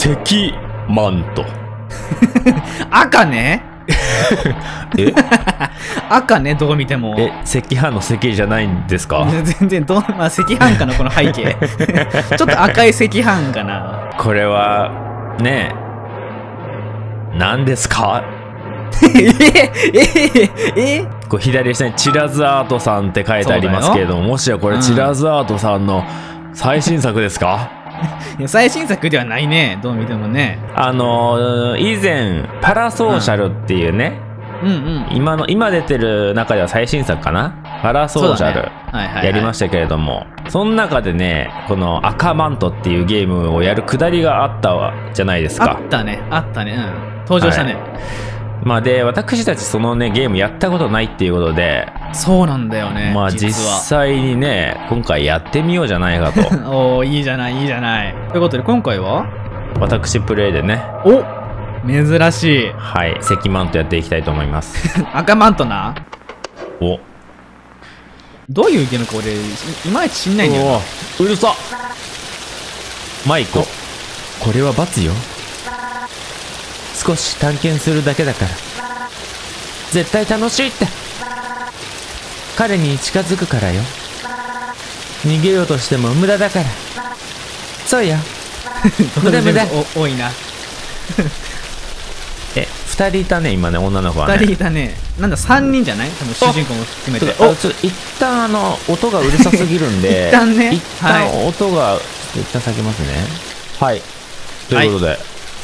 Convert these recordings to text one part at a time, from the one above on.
赤マント。 赤ね。 え赤ね、どう見ても。 赤飯の赤じゃないんですか？ 全然まあ、赤飯かな、この背景。ちょっと赤い赤飯かな。 これは、ねえ、何ですか？こう左下にチラズアートさんって書いてありますけれども、もしやこれチラズアートさんの最新作ですか？ いや、最新作ではないね、どう見てもね。 以前パラソーシャルっていうね、今出てる中では最新作かな、パラソーシャルやりましたけれども、その中でね、この赤マントっていうゲームをやるくだりがあったじゃないですか。 あったね、登場したね。 まあで、私たちそのね、ゲームやったことないっていうことで、 そうなんだよね。 まあ実際にね、今回やってみようじゃないかと。 おー、いいじゃない、いいじゃない。ということで、今回は私プレイでね。 お、珍しい。 はい、赤マントやっていきたいと思います。 赤マントな。 お、 どういうゲームか俺、いまいち知んないんだよな。 うるさマイコ、これは罰よ。少し探検するだけだから絶対楽しいって。彼に近づくからよ。逃げようとしても無駄だから。そうよ。無駄無駄。 多いな。 2人いたね今ね、女の子はね。 2人いたね。なんだ3人じゃない？多分主人公も含めて。 一旦音がうるさすぎるんで一旦ね、 一旦音が一旦下げますね。はい、ということで、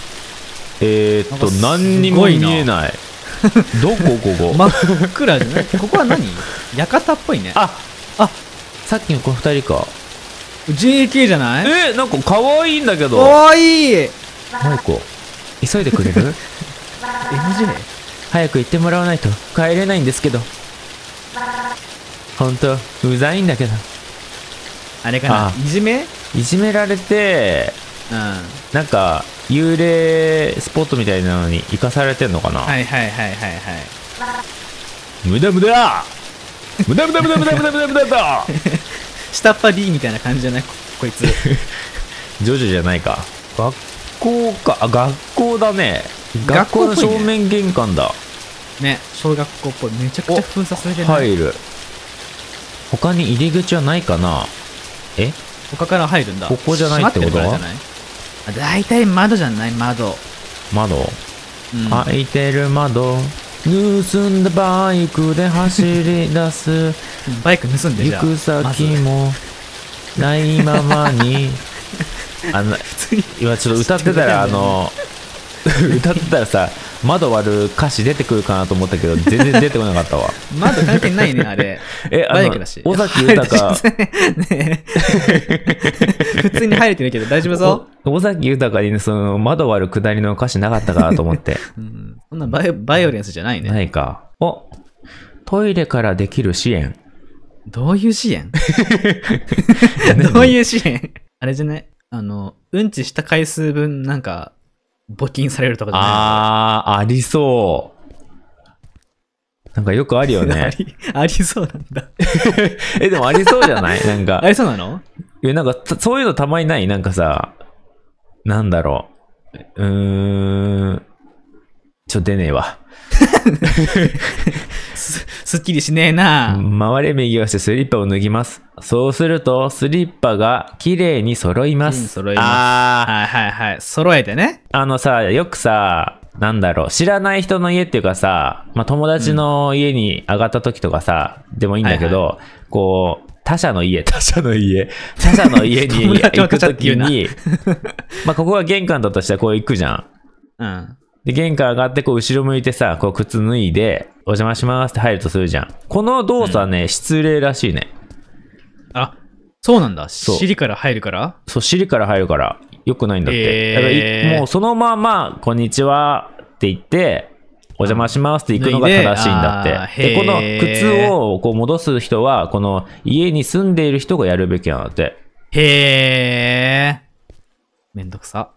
何にも見えない。どこここ真っ暗じゃない？ここは何？館っぽいね。 あ、さっきのこの2人か。 JK じゃない？ なんか可愛いんだけど。 可愛い。 マイコ、急いでくれる？ MJ？ 早く行ってもらわないと帰れないんですけど。ほんとうざいんだけど。 あれかな、いじめられて、なんか幽霊スポットみたいなのに生かされてんのかな。 はい。 無駄無駄無駄無駄無駄無駄無駄無駄無駄だ。 下っ端 D みたいな感じじゃないこいつ。 ジョジョじゃないか。学校か。学校だね。学校の正面玄関だね。小学校っぽい。めちゃくちゃ封鎖されてる。 入る。他に入り口はないかな。 他から入るんだ。 ここじゃないってことは。 だいたい窓じゃない？窓、 開いてる窓、盗んだバイクで走り出す。 バイク盗んでじゃん。 行く先もないままに。今ちょっと歌ってたら歌ってたらさ、窓割る歌詞出てくるかなと思ったけど全然出てこなかったわ。 窓関係ないねあれ。バイクだし。 尾崎豊ね。普通に入れてるけど大丈夫そう？ 尾崎豊にその窓割るくだりの歌詞なかったかなと思って。 そんなバイオレンスじゃないね。 ないか。トイレからできる支援。 どういう支援？どういう支援？あれじゃない？うんちした回数分なんか募金されるとかじゃない？ ありそう。なんかよくあるよね。 ありそうなんだ。 でもありそうじゃない？なんか。 ありそうなの？ なんかそういうのたまにない？なんかさ、なんだろう。出ねえわ。 すっきりしねえな。 回れ右足してスリッパを脱ぎます。そうするとスリッパが綺麗に揃います。 はい。揃えてね。 よくさ、なんだろう、知らない人の家っていうかさ、友達の家に上がった時とかさ、でもいいんだけど、こう他者の家に行く時に、ここが玄関だとしたらこう行くじゃん。で、玄関上がってこう後ろ向いてさ、こう靴脱いで、お邪魔しますって入るとするじゃん。この動作ね、失礼らしいね。 あ、そうなんだ。尻から入るから？ そう、尻から入るから、良くないんだって。だからもうそのまま、こんにちはって言って、お邪魔しますって行くのが正しいんだって。で、この靴をこう戻す人は、この家に住んでいる人がやるべきなんだって。 へー。めんどくさ。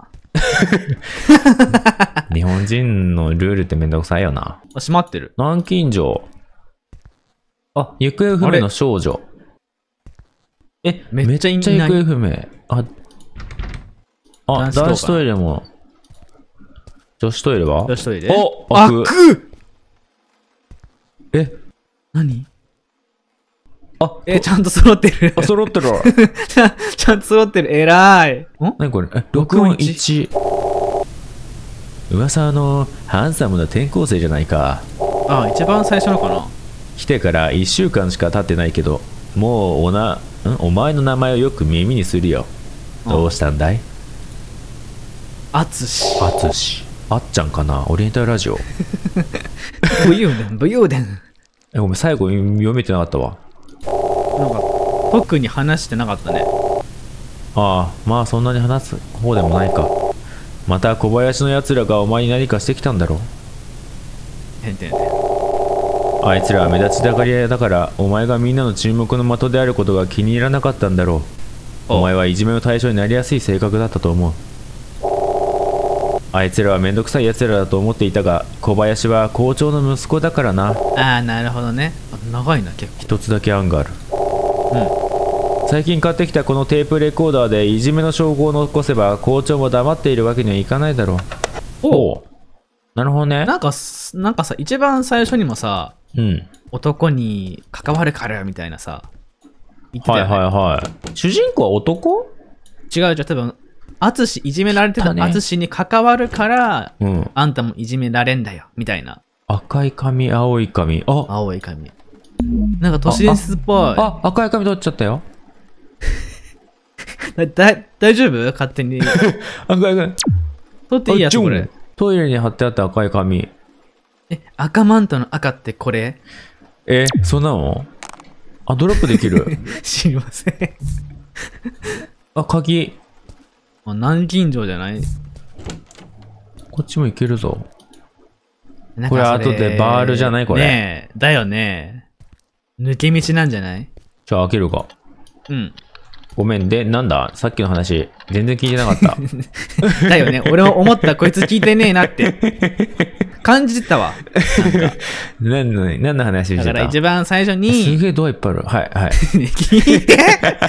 日本人のルールってめんどくさいよな。 閉まってる。 南京錠。行方不明の少女。 めっちゃ行方不明。 あ、男子トイレも。女子トイレは？ 女子トイレ？ お、 開く！ え？ 何？あ、ちゃんと揃ってる。 あ、揃ってる。 ちゃんと揃ってる。偉い。 何これ？録音1。噂のハンサムな転校生じゃないか。 あ、一番最初のかな。 来てから1週間しか経ってないけど、もうお前の名前をよく耳にするよ。どうしたんだい？ あつし。 あっちゃんかな？オリエンタルラジオ。 武勇伝。 ごめん、最後読めてなかったわ。 なんか、特に話してなかったね。 ああ、まあそんなに話す方でもないか。また小林のやつらがお前に何かしてきたんだろう。あいつらは目立ちたがり屋だから、お前がみんなの注目の的であることが気に入らなかったんだろう。お前はいじめの対象になりやすい性格だったと思う。あいつらはめんどくさいやつらだと思っていたが、小林は校長の息子だからな。 ああ、なるほどね。長いな、結構。 一つだけ案がある。最近買ってきたこのテープレコーダーでいじめの証拠を残せば校長も黙っているわけにはいかないだろう。おう。なるほどね。 なんかさ、一番最初にもさ、男に関わるからみたいなさ、 言ってたよね。はい。主人公は男？ 違う、多分、いじめられてた淳に関わるから、あんたもいじめられんだよ、みたいな。 赤い髪、青い髪。あ、 青い髪。なんか都市伝説っぽい。 あ、赤い髪取っちゃったよ。 大丈夫？勝手に。 赤い髪。 取っていいやつこれ。 トイレに貼ってあった赤い紙。 赤マントの赤ってこれ？ そんなの？あ、ドロップできる。 知りません。 あ、鍵。 南京錠じゃない？ こっちもいけるぞ。これ後でバールじゃないこれ。 ねえ、だよね。抜け道なんじゃない？ じゃあ開けるか。ごめんで、なんださっきの話、全然聞いてなかった。 だよね。俺も思った。こいつ聞いてねえなって。感じてたわ。 何の話してた？ だから一番最初に。 すげえドアいっぱいある。はい。 聞いて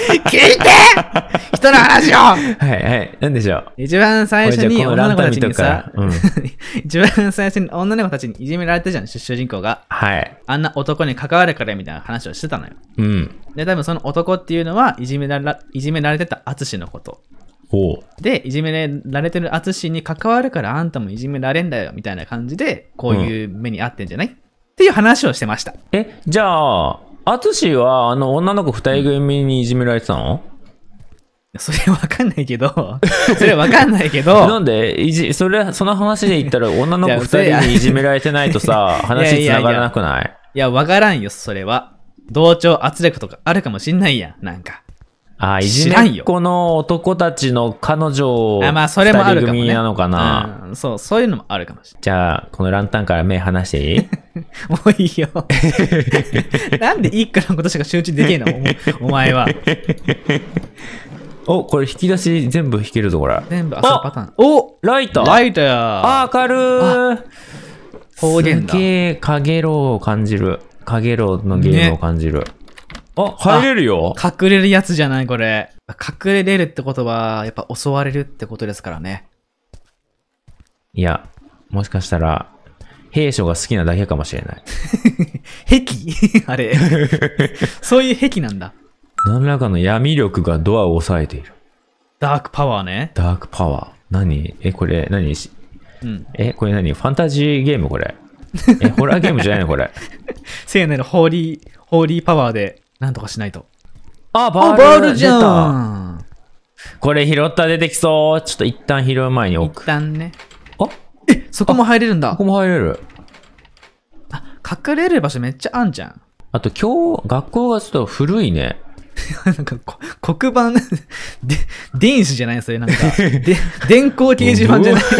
人の話をはい。なんでしょう。 一番最初に女の子たちにさ、一番最初に女の子たちにいじめられたじゃん、主人公が。 はい。 あんな男に関わるからみたいな話をしてたのよ。で、多分その男っていうのは、いじめられてた淳のこと。で、いじめられてる淳に関わるからあんたもいじめられんだよみたいな感じで、こういう目に遭ってんじゃない？っていう話をしてました。 じゃあ、淳は女の子二人組にいじめられてたの？ それわかんないけど、 なんでその話で言ったら女の子二人にいじめられてないとさ、話繋がらなくない？ いや、わからんよ、それは。同調圧力とかあるかもしんないやん、なんか。 いじめっ子の男たちの彼女まあ、それもあるかもね。 二人組なのかな。 そういうのもあるかもしれない。 じゃあ、このランタンから目離していい？ もういいよ。なんで一個のことしか集中できんの？お前は。 これ引き出し全部引けるぞ、これ。 全部朝パターン。 ライターや。明るー。 方言だ。 すげえ、かげろうを感じる。かげろうのゲームを感じる。入れるよ。 隠れるやつじゃない、これ。隠れれるってことは、やっぱ襲われるってことですからね。 いや、もしかしたら、兵所が好きなだけかもしれない。 壁あれ。そういう壁なんだ。 何らかの闇力がドアを押さえている。 ダークパワーね。 ダークパワー。何？これ何？これ何？ファンタジーゲームこれ。ホラーゲームじゃないのこれ。 聖なるホーリーパワーでなんとかしないと。 バールじゃん。これ拾ったら出てきそう。ちょっと一旦拾う前に置く。 一旦ね。そこも入れるんだ。 ここも入れる。 隠れる場所めっちゃあんじゃん。 あと学校がちょっと古いね。 なんか黒板電子じゃないそれなんか電光掲示板じゃない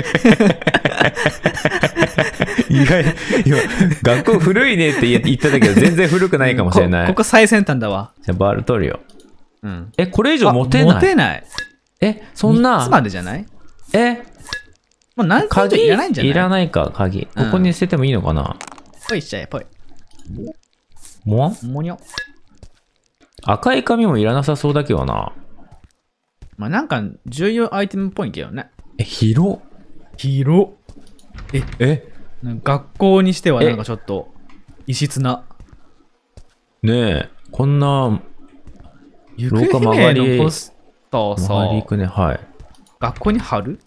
学校古いねって言ったけど全然古くないかもしれない。 ここ最先端だわ。 じゃあバール取るよ。これ以上持てない。 持てない。 そんな。 いつまでじゃない？もう何回いらないんじゃない？ いらないか鍵。ここに捨ててもいいのかな？ ぽいしちゃえぽい。 もにょ。 赤い紙もいらなさそうだけどな。 まあなんか重要アイテムっぽいけどね。 広学校にしてはなんかちょっと異質な。 ねえ、こんな廊下曲がりのポスターさ、 曲がり行くね。はい。 学校に貼る？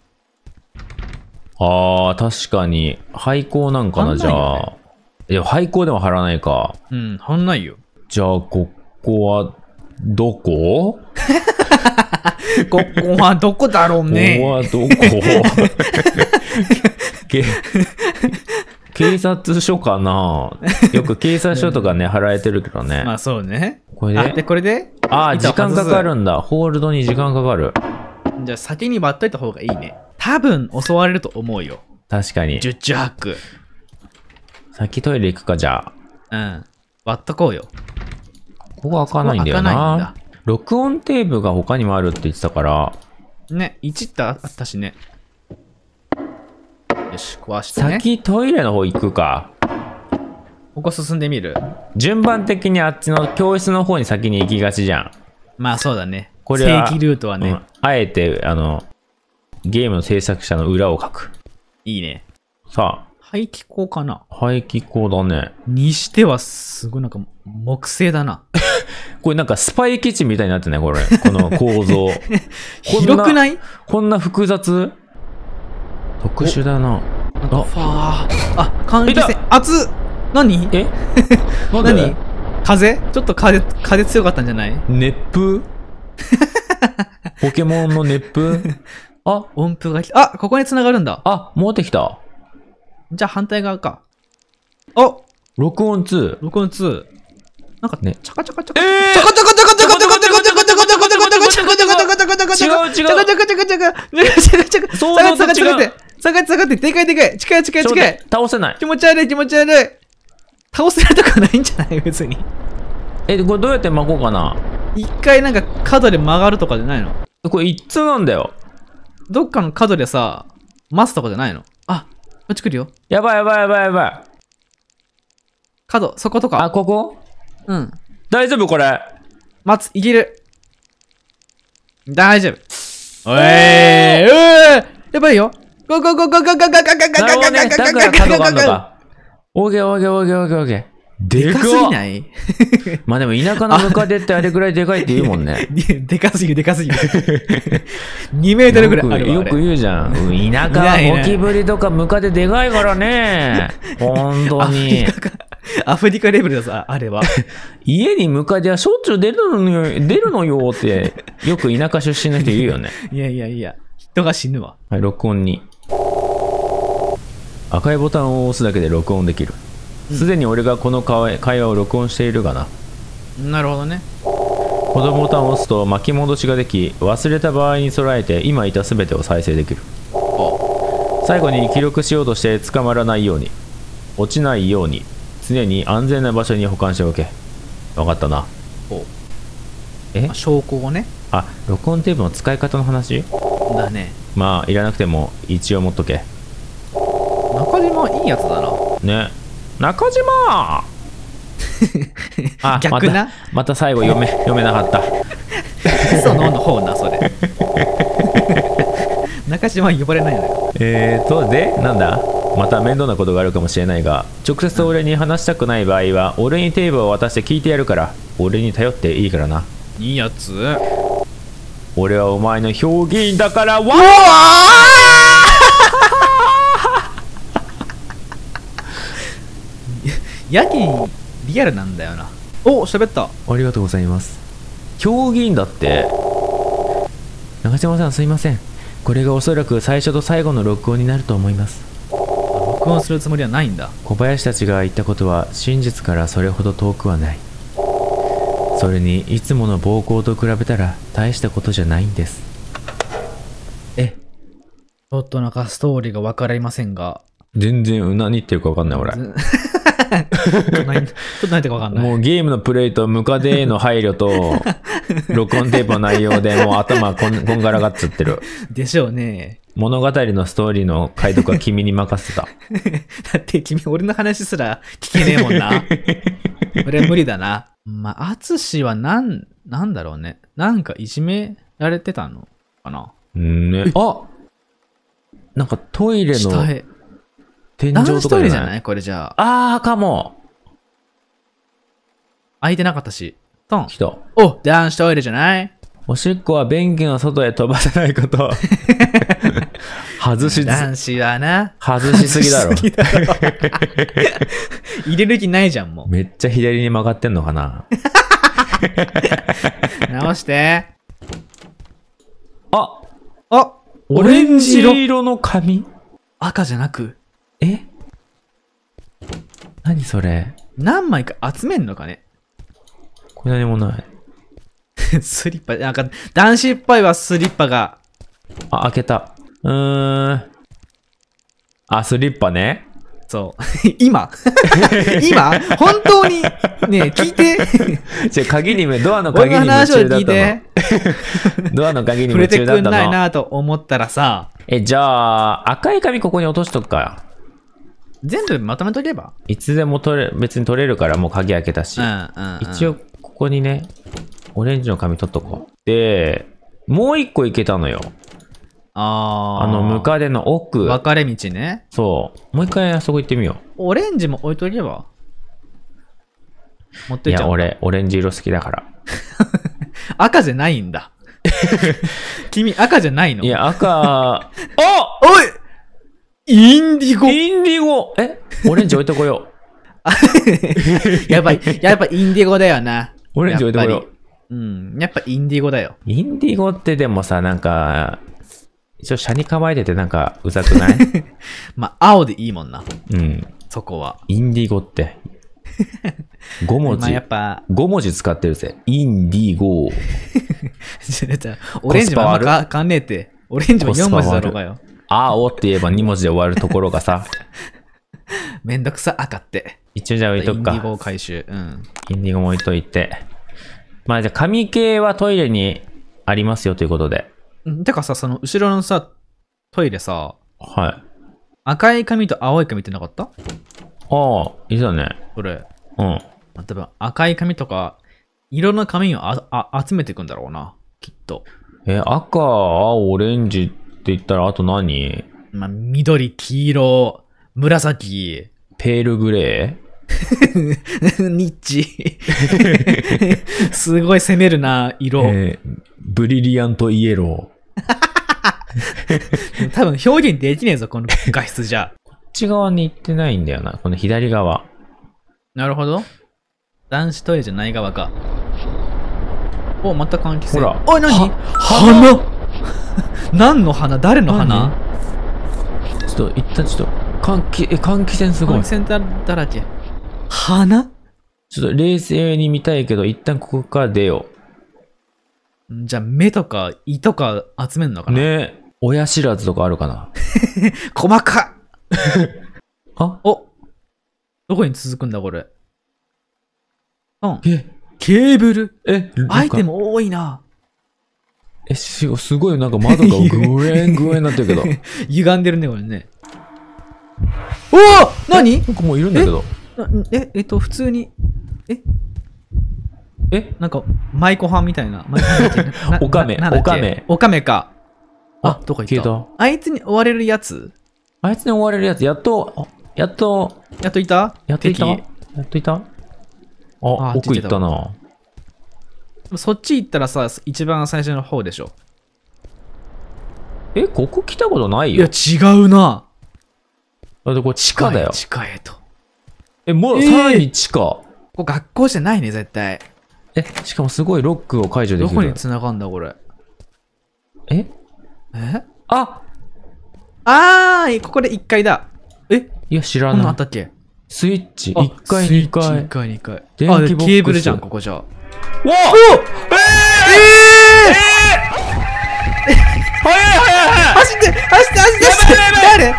ああ、確かに廃校なんかな、じゃあ。いや、廃校でも貼らないか。 うん、貼んないよ。 じゃあここはどこ？ ここはどこだろうね。 ここはどこ？警察署かな。よく警察署とかね、貼られてるけどね。 まあそうね。 これでこれで時間かかるんだ。ホールドに時間かかる。 じゃあ先に割っといた方がいいね。多分襲われると思うよ。 確かに。 十中八九。 先トイレ行くか、じゃあ。うん。割っとこうよ。 ここ開かないんだよな。録音テープが他にもあるって言ってたから。 ね、1ってあったしね。よし、壊してね。 先トイレの方行くか。 ここ進んでみる？ 順番的にあっちの教室の方に先に行きがちじゃん。 まあそうだね。 これは正規ルートはね、 あえてゲームの制作者の裏を書く。 いいね。 さあ。 排気口かな？ 排気口だね。 にしてはすごいなんか木製だな。 これなんかスパイ基地みたいになってないこれ。この構造。 広くない？こんな複雑？特殊だな。 なんかファー。換気扇。熱っ！何？何？風？ちょっと風強かったんじゃない？ 熱風？ポケモンの熱風？ 音符が来た。ここに繋がるんだ。 持ってきた。 じゃあ反対側か。 録音2。 録音2。なんかね、チャカチャカチャカ。 違う。 下がって、でかい。近い。 倒せない。 気持ち悪い。倒せるとかないんじゃない別に。 これどうやって巻こうかな。 一回なんか角で曲がるとかじゃないの？ これ一通なんだよ。 どっかの角でさ、待つとかじゃないの？こっち来るよ。 やばい。 角、そことか。 ここ？ うん。 大丈夫これ。 いける。大丈夫。やばいよ。ゴー。 だから角があるのか。オーケー。 でかすぎない？ まあでも田舎のムカデってあれぐらいでかいって言うもんね。 でかすぎる。2メートルぐらいあるわ。 よく言うじゃん。田舎はゴキブリとかムカデでかいからね。本当に。 アフリカレベルだぞ、あれは。 家にムカデはしょっちゅう出るのよって、よく田舎出身の人言うよね。 いや。人が死ぬわ。 はい、録音に。赤いボタンを押すだけで録音できる。すでに俺がこの会話を録音しているがな。 なるほどね。 このボタンを押すと巻き戻しができ、忘れた場合に備えて今いた全てを再生できる。最後に記録しようとして捕まらないように、落ちないように、常に安全な場所に保管しておけ。分かったな。 証拠をね。 録音テープの使い方の話だね。 まあいらなくても一応持っとけ。 中島いいやつだな。 ね。中島逆な。 また最後読めなかった。 その方な、それ。中島呼ばれないのよ。 で、なんだ、また面倒なことがあるかもしれないが、直接俺に話したくない場合は、俺にテープを渡して聞いてやるから、俺に頼っていいからな。 いいやつ。 俺はお前の評議員だから。 やけにリアルなんだよな。喋った。 ありがとうございます。評議員だって。中島さんすいません。これがおそらく最初と最後の録音になると思います。 録音するつもりはないんだ。 小林たちが言ったことは真実からそれほど遠くはない。それにいつもの暴行と比べたら大したことじゃないんです。 ちょっとなんかストーリーが分かりませんが。 全然何言ってるか分かんない俺。ちょっと何言ってるか分かんない。 もうゲームのプレイとムカデへの配慮と録音テープの内容でもう頭こんがらがっちゃってる。 でしょうね。 物語のストーリーの解読は君に任せた。 だって君俺の話すら聞けねえもんな。俺は無理だな。まあ、アツシはなんだろうね。なんかいじめられてたの？ かな。 ね。あ、なんかトイレの天井とか男子トイレじゃないこれじゃあ。かも。 開いてなかったし。トン。 来た。 お、男子トイレじゃない？ おしっこは便器の外へ飛ばさないこと。男子はな。 外しすぎだろ。 入れる気ないじゃん、もう。 めっちゃ左に曲がってんのかな。 直して。 あ、オレンジ色の紙？ 赤じゃなく。 何それ？ 何枚か集めんのかね？ これ何もない。 スリッパ、なんか男子っぽいわ、スリッパが。 あ、開けた。スリッパね。 そう。今本当に、ねえ、聞いて。 じゃドアの鍵に夢中だったの。ドアの鍵に夢中だったの。 触れてくんないなと思ったらさ。 じゃあ、赤い紙ここに落としとくか。 全部まとめとけば？ いつでも別に取れるからもう鍵開けたし。一応、ここにね、オレンジの紙取っとこう。で、もう一個行けたのよ。ムカデの奥。 分かれ道ね。 そう。もう一回あそこ行ってみよう。オレンジも置いとけば？持ってっちゃう。 いや、俺、オレンジ色好きだから。 赤じゃないんだ。君、赤じゃないの？ いや、赤、 おいインディゴオレンジ置いとこよう。やっぱインディゴだよな。 オレンジ置いとこよう。やっぱインディゴだよ。 インディゴってでもさ、なんか、一応車に構えててなんかうざくない？ まあ、青でいいもんな。 うん。 そこは。 インディゴって。5文字。 やっぱ 5文字使ってるぜ。インディゴ。 オレンジもあんまかんねえって。オレンジも4文字だろうがよ。 青って言えば2文字で終わるところがさ。 めんどくさ赤って。 一応じゃあ置いとくか。 インディゴ回収。 インディゴも置いといて。まあじゃあ紙系はトイレにありますよということで。 てかさ、その後ろのさ、トイレさ、 はい。 赤い紙と青い紙ってなかった？ いいだね。 それ。 多分赤い紙とか、色の紙を集めていくんだろうな、きっと。 赤、青、オレンジって言ったらあと何？ まあ、緑、黄色、紫。 ペールグレーニッチ。すごい攻めるな、色。 ブリリアントイエロー。多分表現できねえぞ、この画質じゃ。 こっち側に行ってないんだよな、この左側。 なるほど。男子トイレじゃない側か。また換気扇。 ほら。 何？花何の花？誰の花？ ちょっと、一旦ちょっと、換気扇すごい。 換気扇だらけ。花？ ちょっと冷静に見たいけど、一旦ここから出よう。じゃあ、目とか胃とか集めんのかな？ ねえ。親知らずとかあるかな？ 細かっどこに続くんだ、これ。ケーブル？アイテム多いな。 すごいなんか窓がグレンになってるけど。 歪んでるね、これね。何？ なんかもういるんだけど。 普通に。なんか、舞妓はんみたいな。 オカメか。どこ行った？あいつに追われるやつ？ やっといた？ 奥行ったな。 そっち行ったらさ、一番最初の方でしょ。 ここ来たことないよ。 いや、違うな。 だってこれ地下だよ。 地下へと。 もう、さらに地下。 ここ学校じゃないね、絶対。 しかもすごいロックを解除できる。 どこに繋がんだ、これ。ここで1階だ。 いや、知らない。 こんなんあったっけ？ スイッチ、1階、2階。 1階、2階。 電気ボックス。 ケーブルじゃん、ここじゃ。 早い走って誰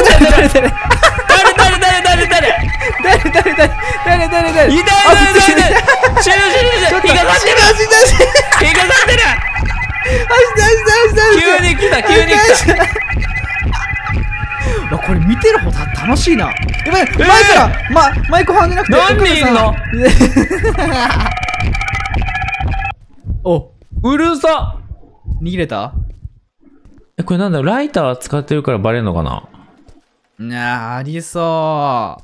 急に来たこれ見てる方楽しいな。やばい、マイクハンじゃなくて何人いんの？うるさ。 逃げれた？ これなんだ、ライター使ってるからバレるのかな？ いや、ありそう。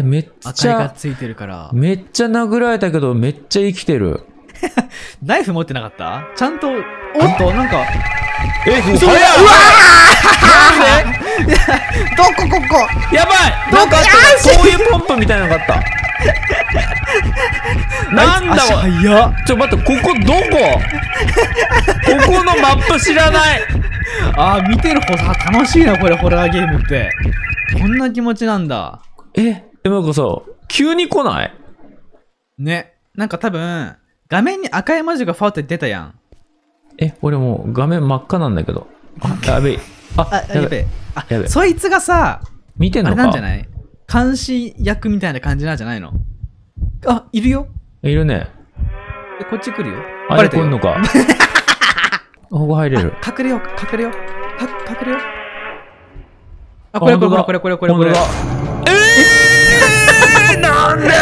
めっちゃ、 赤いがついてるから。 めっちゃ殴られたけど、めっちゃ生きてる。 ナイフ持ってなかった？ちゃんと、おっと、なんか。 嘘だよ！うわー！なんで？ どこここ？ やばい！なんかあった。こういうポンプみたいなのがあった。なんだわ。待って、ここどこ？ここのマップ知らない。 見てる方さ、楽しいな、これ、ホラーゲームって。こんな気持ちなんだ。 なんかさ、急に来ない？ ね。なんか多分、画面に赤い文字がファーって出たやん。 俺もう画面真っ赤なんだけど。やべえ。 やべえ。そいつがさ、 見てんのか？ あれなんじゃない？監視役みたいな感じなんじゃないの？いるよ。 いるね。 こっち来るよ。 バレてんのか。ここ入れる。 隠れよ。これ。なんで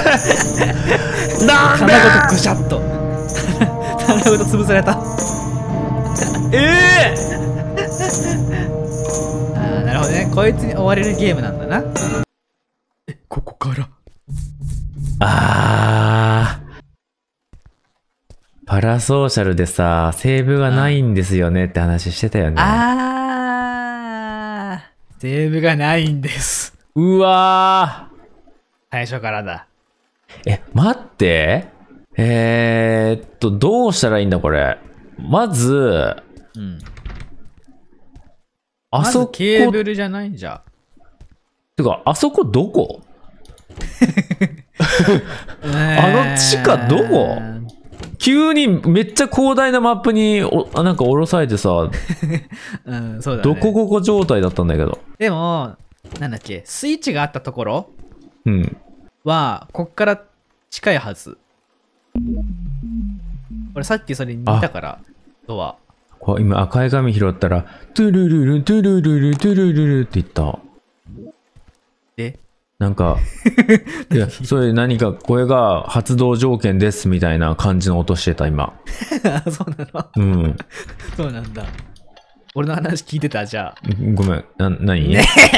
棚ごとぐしゃっと。棚ごと潰された。なるほどね。こいつに追われるゲームなんだな。ここから。 パラソーシャルでさ、セーブがないんですよねって話してたよね。 セーブがないんです。 うわー。 最初からだ。 待って。どうしたらいいんだこれ。まず、 あそこ。ケーブルじゃないんじゃ。 てか、あそこどこ？地下どこ？急にめっちゃ広大なマップになんか降ろされてさ、そうだね、どこ状態だったんだけど。 でも、なんだっけ、スイッチがあったところは、こっから近いはず。俺さっきそれ見たから、ドア。 今赤い紙拾ったら、トゥルルル、トゥルルル、トゥルルルって言った。なんか、いや、それ何か、これが発動条件ですみたいな感じの音してた、今。 そうなの？そうなんだ。俺の話聞いてた？じゃあ。 ごめん、何？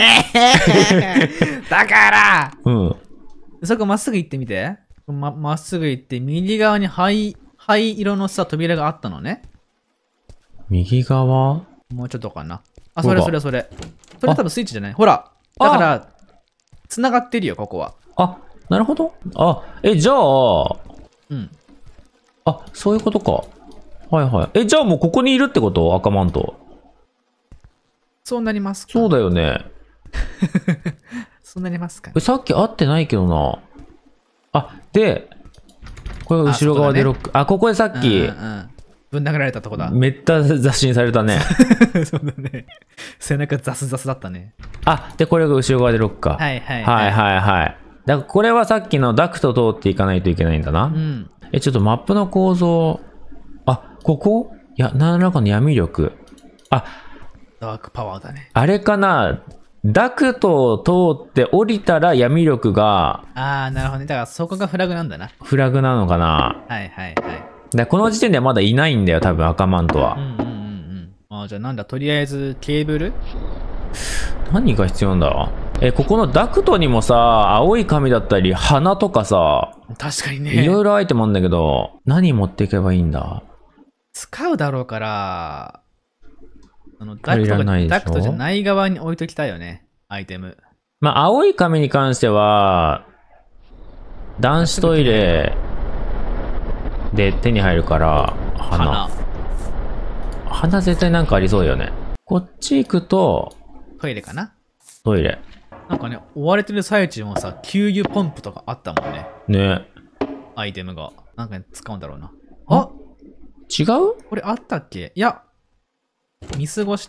だからそこまっすぐ行ってみて。まっすぐ行って、右側に灰色のさ、扉があったのね。 右側？ もうちょっとかな。それ。それ多分スイッチじゃない？ほら。だから、繋がってるよ、ここは。 なるほど。じゃあ、そういうことか。はい。じゃあもうここにいるってこと？赤マント。 そうなりますか？ そうだよね。 そうなりますか？ さっき会ってないけどな。で、これが後ろ側でロック。ここでさっき、 ぶん殴られたとこだ。 めった雑誌にされたね。 そうだね。背中ザスザスだったね。 で、これが後ろ側でロックか。 はい。 だからこれはさっきのダクト通っていかないといけないんだな。ちょっとマップの構造。ここ？何らかの闇力。 ダークパワーだね。 あれかな？ダクトを通って降りたら闇力が。 なるほどね。だからそこがフラグなんだな。 フラグなのかな？ はい。 この時点ではまだいないんだよ、多分赤マントは。 じゃあなんだ、とりあえずケーブル？ 何が必要なんだ？ここのダクトにもさ、青い紙だったり、花とかさ。 確かにね。 いろいろアイテムあるんだけど、何持っていけばいいんだ？ 使うだろうから、ダクトじゃない側に置いときたいよね、アイテム。 青い紙に関しては、男子トイレで手に入るから、花絶対なんかありそうよね。こっち行くと、 トイレかな？ トイレ。 なんかね、追われてる最中もさ、給油ポンプとかあったもんね。 ね。 アイテムが。なんか使うんだろうな。 違う？ これあったっけ？いや、見過ごした？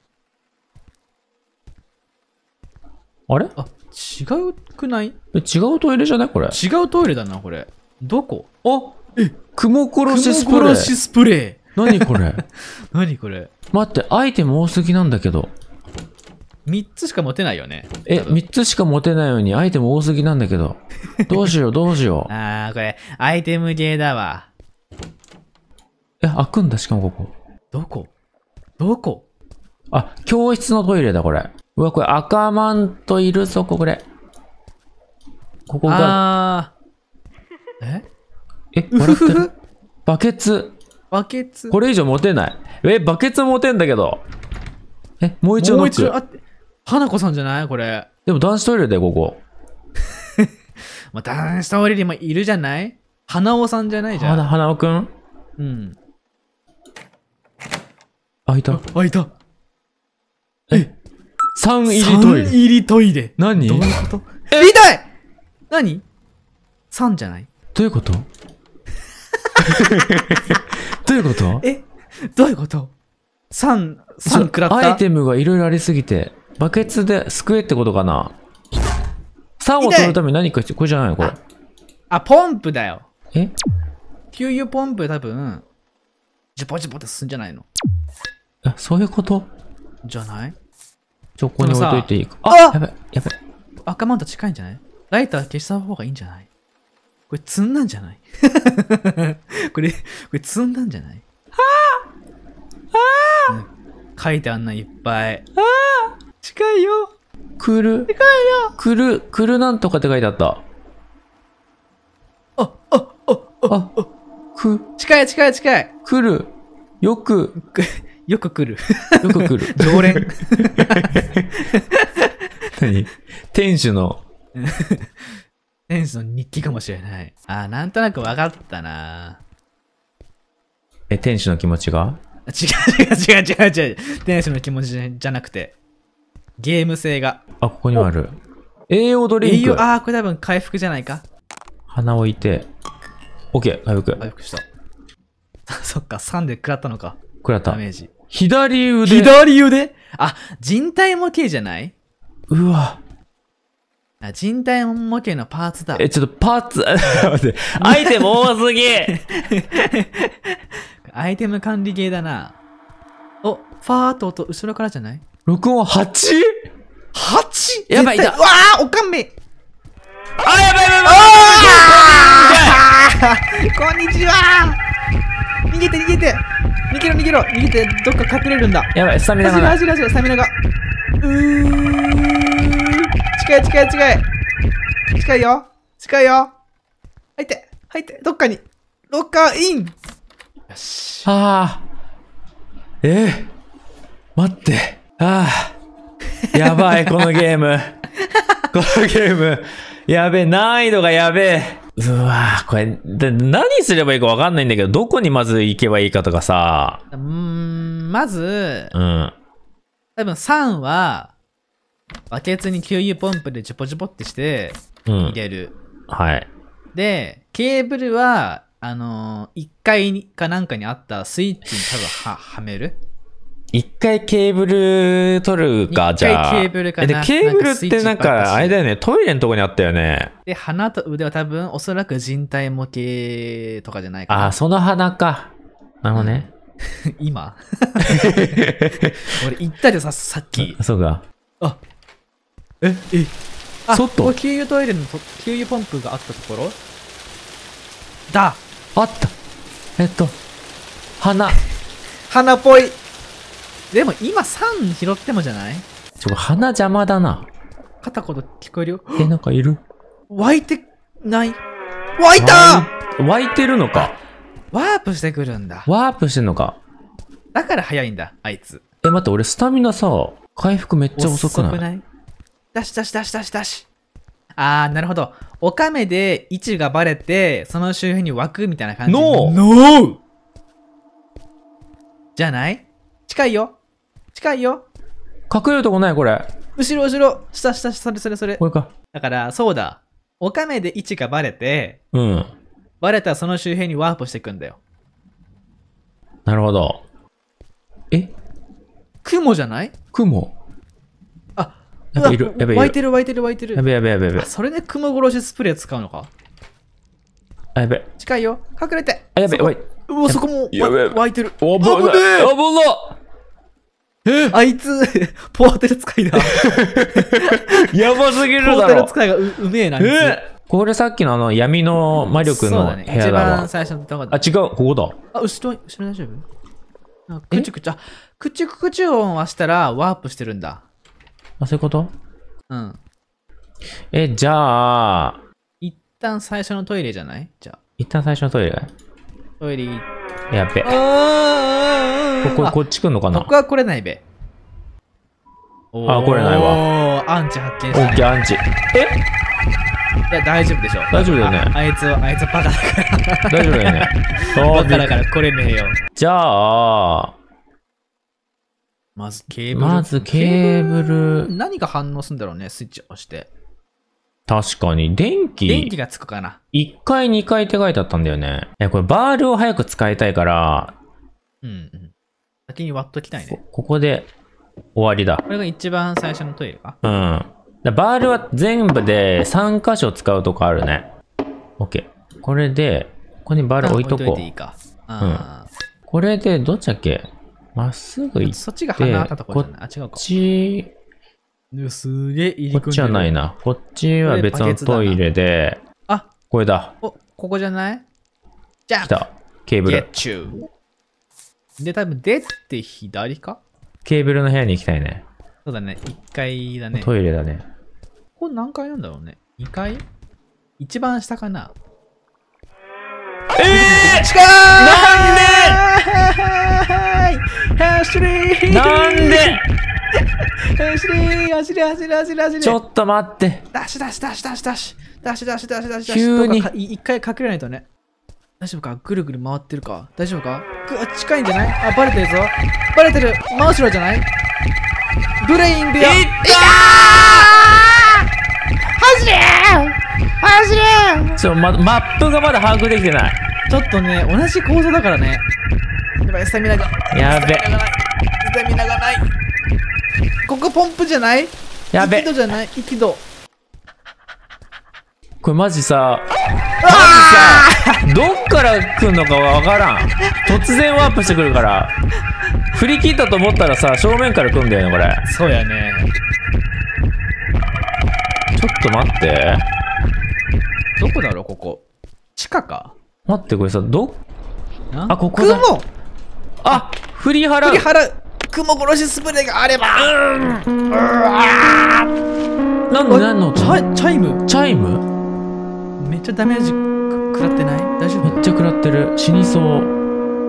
あれ？ 違うくない？ 違うトイレじゃないこれ。 違うトイレだな、これ。どこ？ 雲殺しスプレー。 雲殺しスプレー。 何これ？ 何これ？ 待って、アイテム多すぎなんだけど。 3つしか持てないよね。 3つしか持てないのにアイテム多すぎなんだけど。どうしよう。 これ、アイテムゲーだわ。 開くんだ、しかもここ。 どこ？ どこ？ あ、教室のトイレだ、これ。うわ、これ赤マントいるぞ、これ。ここが。笑ってる？バケツ。 バケツ。 これ以上持てない。バケツ持てんだけど。もう一度ノック。 花子さんじゃないこれ。 でも男子トイレだよ、ここ。 まあ、男子トイレにもいるじゃない？花尾さんじゃないじゃん。 花尾くん？ うん。 あ、いた。 あ、いた。 3入りトイレ。 3入りトイレ。 何？ どういうこと？痛い！何？ 3 じゃない？ どういうこと？どういうこと？ どういうこと？ 3 食らった？ アイテムがいろいろありすぎて、バケツで救えってことかな。3を取るために何か必要？これじゃないのこれ。 あ、ポンプだよ。給油ポンプ多分、ジュポジュポって進んじゃないの？ そういうことじゃない？ ここに置いといていいか。やべ。 赤マント近いんじゃない？ライター消した方がいいんじゃない？これ積んだんじゃない？これ積んだんじゃない？書いてあんないっぱい。近いよ。 来る。 近いよ。 来るなんとかって書いてあった。 近い。 来る。よく来る。 常連。何？店主の日記かもしれない。なんとなく分かったな。 店主の気持ちが？ 違う。店主の気持ちじゃなくて、ゲーム性が。 ここにもある。栄養ドリンク。 これ多分回復じゃないか。 鼻置いて。OK、回復。 回復した。そっか、3で食らったのか。 食らった。 ダメージ。 左腕。 人体模型じゃない？ うわ。 人体模型のパーツだ。 ちょっとパーツ、待って、アイテム多すぎアイテム管理ゲーだな。ファーっと音、後ろからじゃない？ 録音 8？ 8？ やばい、いた。 おかんめ。 やばいこんにちは。逃げて。逃げて、どっか隠れるんだ。 やばい、スタミナがない。 スタミナが。近いよ。入って、どっかに。ロッカーイン。よし。 待って。やばい、このゲーム。やべえ、難易度がやべえ。うわこれ、何すればいいかわかんないんだけど、どこにまず行けばいいかとかさ。 まず、多分3は、バケツに給油ポンプでジュポジュポってして、入れる。 はい。 で、ケーブルは、1階かなんかにあったスイッチに多分はめる。 一回ケーブル取るか、じゃあ。 一回ケーブルかな。 で、ケーブルってなんか、あれだよね、トイレのとこにあったよね。 で、鼻と腕は多分、おそらく人体模型とかじゃないかな。 その鼻か。なるほどね。 今俺言ったでさっき。 そうか。 外？給油トイレの給油ポンプがあったところだ。 あった。 鼻っぽい。でも今3拾ってもじゃない？ 鼻邪魔だな。 片言聞こえるよ。 なんかいる？ 湧いてない？湧いた！ 湧いてるのか。 ワープしてくるんだ。 ワープしてんのか。 だから早いんだ、あいつ。 待って、俺スタミナさ、回復めっちゃ遅くない？ ダシ。なるほど。オカメで位置がバレて、その周辺に湧くみたいな感じ。 ノーじゃない？近いよ。 隠れるとこないこれ。 後ろ。下、それ。 これか。 だから、そうだ。オカメで位置がバレて、バレたらその周辺にワープしていくんだよ。 なるほど。 雲じゃない？ 雲。 やばい、湧いてる。 やべ。 それで雲殺しスプレー使うのか？ やべ。 近いよ。隠れて。 やべ。 そこも湧いてる。 危な。 あいつ、ポーテル使いだ。 やばすぎるだろ。 ポーテル使いがうめえな。 これさっきの闇の魔力の部屋だわ。 一番最初のとこだ。 違う、ここだ。 後ろ大丈夫？くクチュクチュ音はしたらワープしてるんだ。 あ、そういうこと？ うん。 じゃあ、 一旦最初のトイレじゃない？じゃあ。 一旦最初のトイレ。 トイレ。 やべ。こっち来んのかな？ ここは来れないべ。 あ、来れないわ。 アンチ発見した、ね。 オッケー、アンチ。いや、大丈夫でしょ。 大丈夫だよね。 あいつバカだから。 大丈夫だよね。 バカだから来れねえよ。 じゃあ、 まずケーブル。何が反応するんだろうね、スイッチを押して。 確かに、電気がつくかな。 1回、2回って書いてあったんだよね。これバールを早く使いたいから、 先に割っときたいね。 ここで終わりだ。 これが一番最初のトイレか？ バールは全部で3箇所使うとこあるね。OK。これで、ここにバール置いとこう。 置いといていいか。 これで、どっちだっけ？まっすぐ行って、 そっちが離れたところじゃない？違うか。 こっち、 すげえ入り組んでる。 こっちはないな。こっちは別のトイレで、これだ。 ここじゃない？じゃあ、 来た。ケーブル。 で、多分出て左か？ ケーブルの部屋に行きたいね。 そうだね。1階だね。 トイレだね。 これ何階なんだろうね。2階？一番下かな。 近い！なんで走れちょっと待って。 ダッシュ急に一回隠れないとね。大丈夫か？ぐるぐる回ってるか？大丈夫か？近いんじゃない？あ、バレてるぞ。バレてる。真後ろじゃない？ブレインベア。走れマップがまだ把握できてない。 ちょっとね、同じ構造だからね。やばい、スタミナが。 やべ。 スタミナがない。ここポンプじゃない？ やべ。 息度じゃない？息度。 これマジさ、どっから来んのかわからん。突然ワープしてくるから。振り切ったと思ったらさ、正面から来んだよね、これ。 そうやね。 ちょっと待って。 どこだろう、ここ。地下か？ 待って、これさ、あ、ここだ。 雲！ あ、振り払う。 雲殺しスプレーがあれば。 何のチャイム？めっちゃダメージ食らってない？大丈夫？ めっちゃ食らってる。死にそう。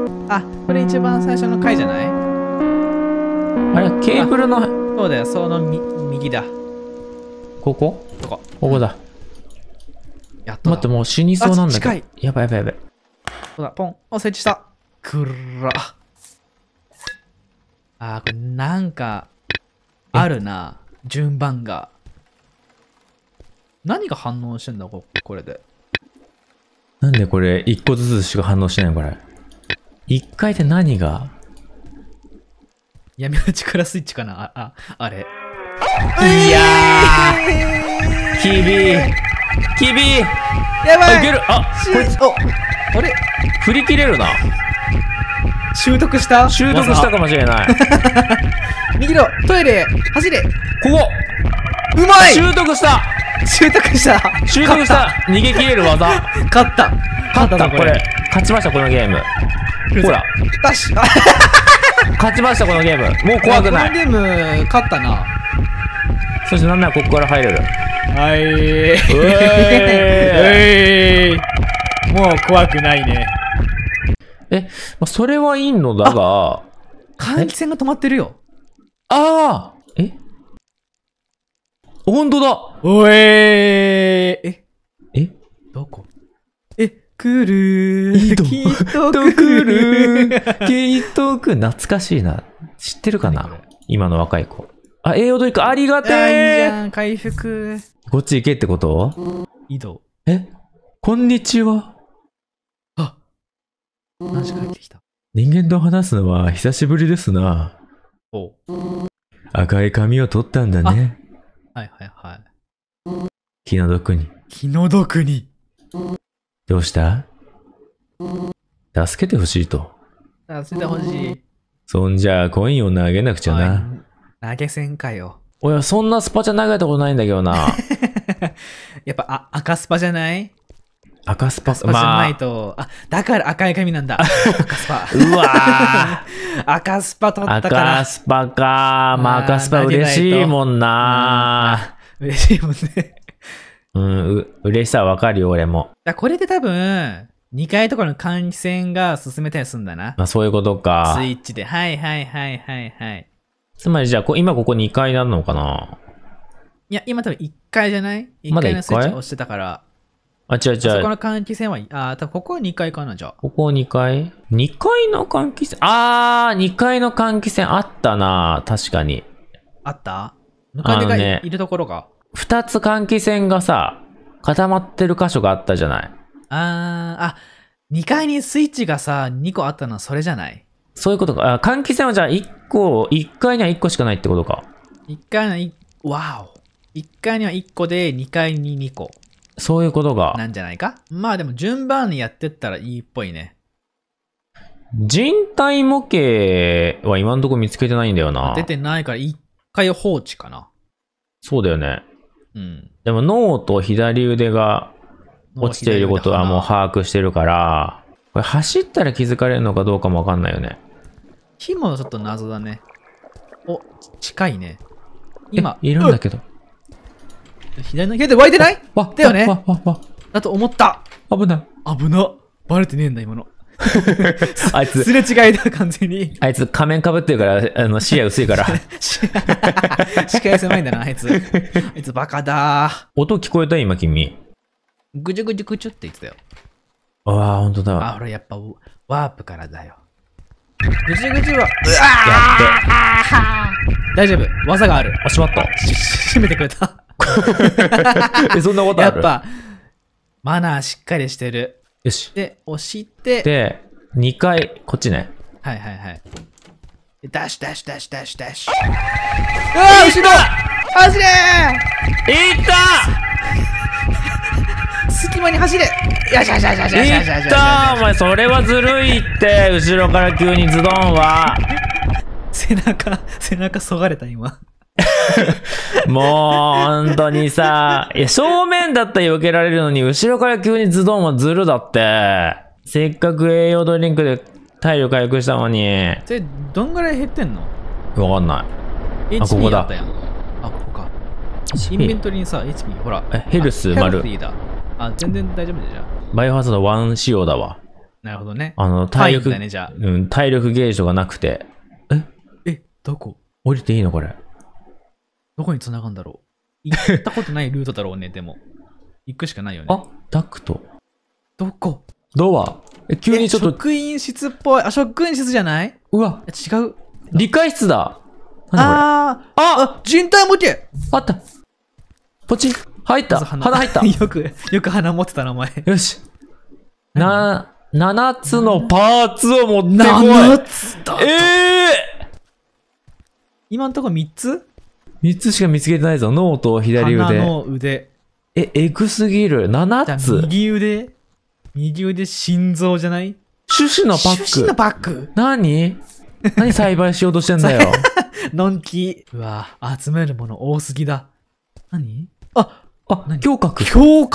あ、これ一番最初の回じゃない？ あれ、ケーブルの。 そうだよ、その右だ。 ここだ。 やっと。 待って、もう死にそうなんだけど。やばい。 そうだ、ポン。設置した。くら。これなんか、あるな。順番が。何が反応してんだ、これで。 なんでこれ、一個ずつしか反応しないのこれ。一回で何が？ 闇の力スイッチかな？あれ。 いやー、キビやばい。 いける。こいつ、 あれ振り切れるな。 習得したかもしれない。 逃げろ、トイレ、走れ。 ここうまい。 習得した逃げ切れる技。 勝ったこれ。勝ちました、このゲーム。ほら。 ダッシュ。 勝ちました、このゲーム。もう怖くない。 このゲーム、勝ったな。 そしてなんならここから入れる。 はい。もう怖くないね。 それはいいのだが。 換気扇が止まってるよ。 ほんとだ。 どこ？来る。きっと来る。 懐かしいな。知ってるかな？今の若い子。栄養ドリンクありがてえ。 いいじゃん、回復。 こっち行けってこと？ 移動。 こんにちは。 何時帰ってきた？ 人間と話すのは久しぶりですな。赤い髪を取ったんだね。 はい。 気の毒に。どうした？助けてほしいと。 助けてほしい。 そんじゃコインを投げなくちゃな。 投げ銭かよ。 おや、そんなスパチャ投げたことないんだけどな。 やっぱ赤スパじゃない？ 赤スパ。 赤スパじゃないと、だから赤い髪なんだ。赤スパ。 うわ赤スパ取ったから。 赤スパか。まあ赤スパ嬉しいもんな。 嬉しいもんね。 嬉しさはわかるよ、俺も。 これで多分、2階とかの換気扇が進めたりするんだな。 まあそういうことか。 スイッチで。はい。 つまりじゃあ、今ここ2階なのかな？ いや、今多分1階じゃない？ 1 階のスイッチ押してたから。 違う。 そこの換気扇は、多分ここは2階かな、じゃあ。 ここ2階 ?2 階の換気扇2階の換気扇あったな。確かに。 あった？ムカデがいるところが。 2つ換気扇がさ、固まってる箇所があったじゃない。 2階にスイッチがさ、2個あったのはそれじゃない？ そういうことか。換気扇はじゃあ1階には1個しかないってことか。 1階には1個で、2階に2個。 そういうことが。 なんじゃないか？まあでも順番にやってったらいいっぽいね。 人体模型は今のところ見つけてないんだよな。 出てないから1階放置かな。 そうだよね。でも脳と左腕が落ちていることはもう把握してるから、これ走ったら気づかれるのかどうかもわかんないよね。 火もちょっと謎だね。近いね。 今。いるんだけど。 左の部屋で湧いてない？だよね。だと思った。 危ない。 危な。バレてねえんだ、今の。 あいつ。 すれ違いだ、完全に。 あいつ仮面被ってるから、視野薄いから。 視界狭いんだな、あいつ。あいつバカだ。 音聞こえた今、君。 ぐちゅぐちゅぐちゅって言ってたよ。 ああ、ほんとだ。 ほら、やっぱ、ワープからだよ。ぐちゅぐちゅは、やって。大丈夫。技がある。 しまった。 閉めてくれた。 そんなことある？ やっぱ、マナーしっかりしてる。 よし。 で、押して、 で、2回、こっちね。 はい。ダッシュ。うわー、後ろ走れー！ いった隙間に走れ！よし。 いったー！お前、それはずるいって、後ろから急にズドンは。 背中そがれた、今。 もう、本当にさ、正面だったら避けられるのに、後ろから急にズドンはずるだって。せっかく栄養ドリンクで体力回復したのに。 それ、どんぐらい減ってんの？ わかんない。 ここだ。ここか。インベントリーにさ、HP、ほら。 ヘルス丸。 全然大丈夫じゃん。 バイオハザード1仕様だわ。 なるほどね。 体力、体力ゲージがなくて。 どこ？ 降りていいのこれ。 どこに繋がんだろう？行ったことないルートだろうね、でも。行くしかないよね。 ダクト。 どこ？ ドア。急にちょっと。 職員室っぽい。職員室じゃない？ うわ。 違う。 理科室だ。 人体模型あった。ポチ入った。鼻入った。 よく鼻持ってたな、お前。 よし。7つのパーツを持ってこい。 7つだ。今んとこ3つ ?3 つしか見つけてないぞ。脳と左腕。 鼻の腕。 エグすぎる。7つ。 右腕心臓じゃない？ 種子のパック。何栽培しようとしてんだよ。 のんき。うわ、集めるもの多すぎだ。何？ 胸郭。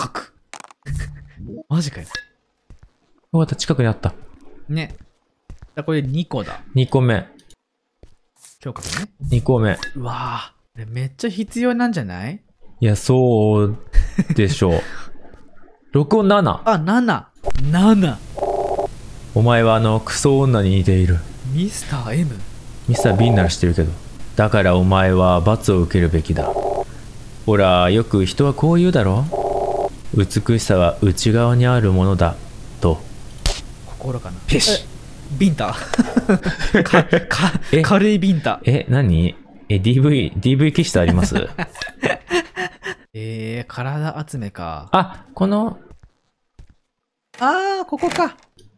マジかよ。 よかった、近くにあった。 ね。これ2個だ。 2個目。 胸郭ね。 2個目。 うわぁ。めっちゃ必要なんじゃない？ いや、そうでしょう。録音7。 7。 お前はクソ女に似ている。 ミスター M？ ミスター B なら知ってるけど。だからお前は罰を受けるべきだ。ほら、よく人はこう言うだろ？美しさは内側にあるものだ。と。 心かな。 ペシビンタ。軽いビンタ。 何？DV 気質あります？ 体集めか。 この。 ここか。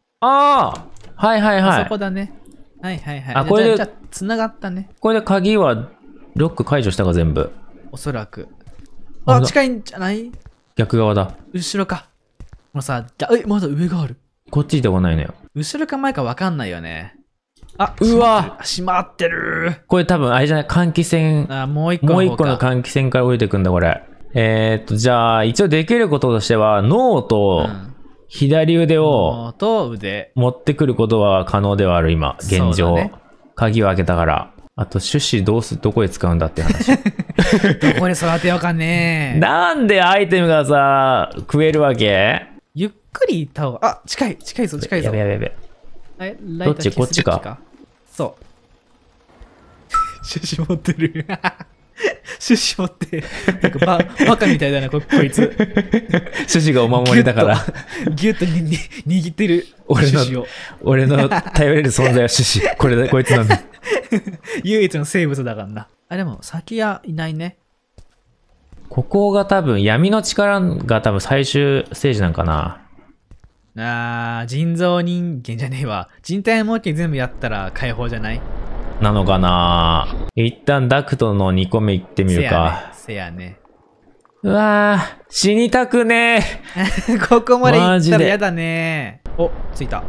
はい。 そこだね。はい。 これで、 じゃあ、繋がったね。 これで鍵はロック解除したか全部。 おそらく。近いんじゃない？ 逆側だ。 後ろか。もうさ、まだ上がある。 こっち行ってこないのよ。 後ろか前か分かんないよね。 うわ閉まってる。 これ多分あれじゃない？換気扇。 もう一個の換気扇から降りてくんだ、これ。じゃあ、一応できることとしては、脳と左腕を持ってくることは可能ではある、今、現状。ね、鍵を開けたから。あと、種子どこへ使うんだって話。 どこで育てようかね。 なんでアイテムがさ、食えるわけ？ ゆっくり行った方が、あ、近いぞ。 やべやべ。どっち？こっちか。 そう。種子持ってる。種子持って、なんかバカみたいだな、こいつ。 種子がお守りだから。 ギュッと握ってる俺の頼れる存在は種子。こいつなんだ。 唯一の生物だからな。あ、でも先はいないね。 ここが多分、闇の力が多分最終ステージなんかな。 人造人間じゃねえわ。人体模型全部やったら解放じゃない？ なのかな。一旦ダクトの2個目行ってみるか。 せやね。 うわぁ、死にたくねえ。ここまで行ったらやだね。お、着いた。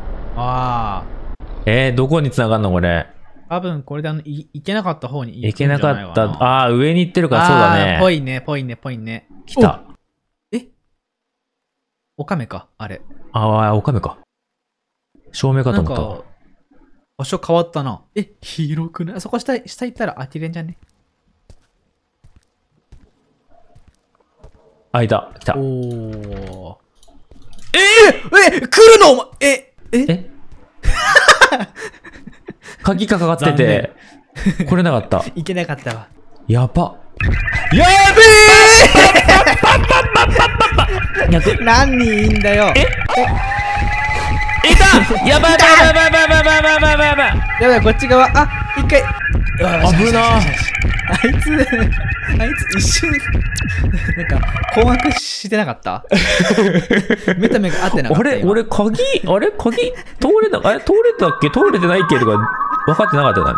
どこに繋がんのこれ。 多分これで行けなかった方に行けなかった。上に行ってるからそうだね。 ぽいね。 来た。 オカメか、あれ。 オカメか。照明かと思ったわ。 場所変わったな。広くない？そこ下行ったら当てれんじゃね？ いた。来た。 来るのお前鍵がかかってて、来れなかった。 いけなかったわ。 やば。 やべえ何人いんだよ。 いた！やばいやばい、こっち側。一回。 危な。 あいつ一瞬、なんか、困惑してなかった？目と目が合ってなかった。 俺、鍵通れたっけ？通れてないっけとか、分かってなかったよね。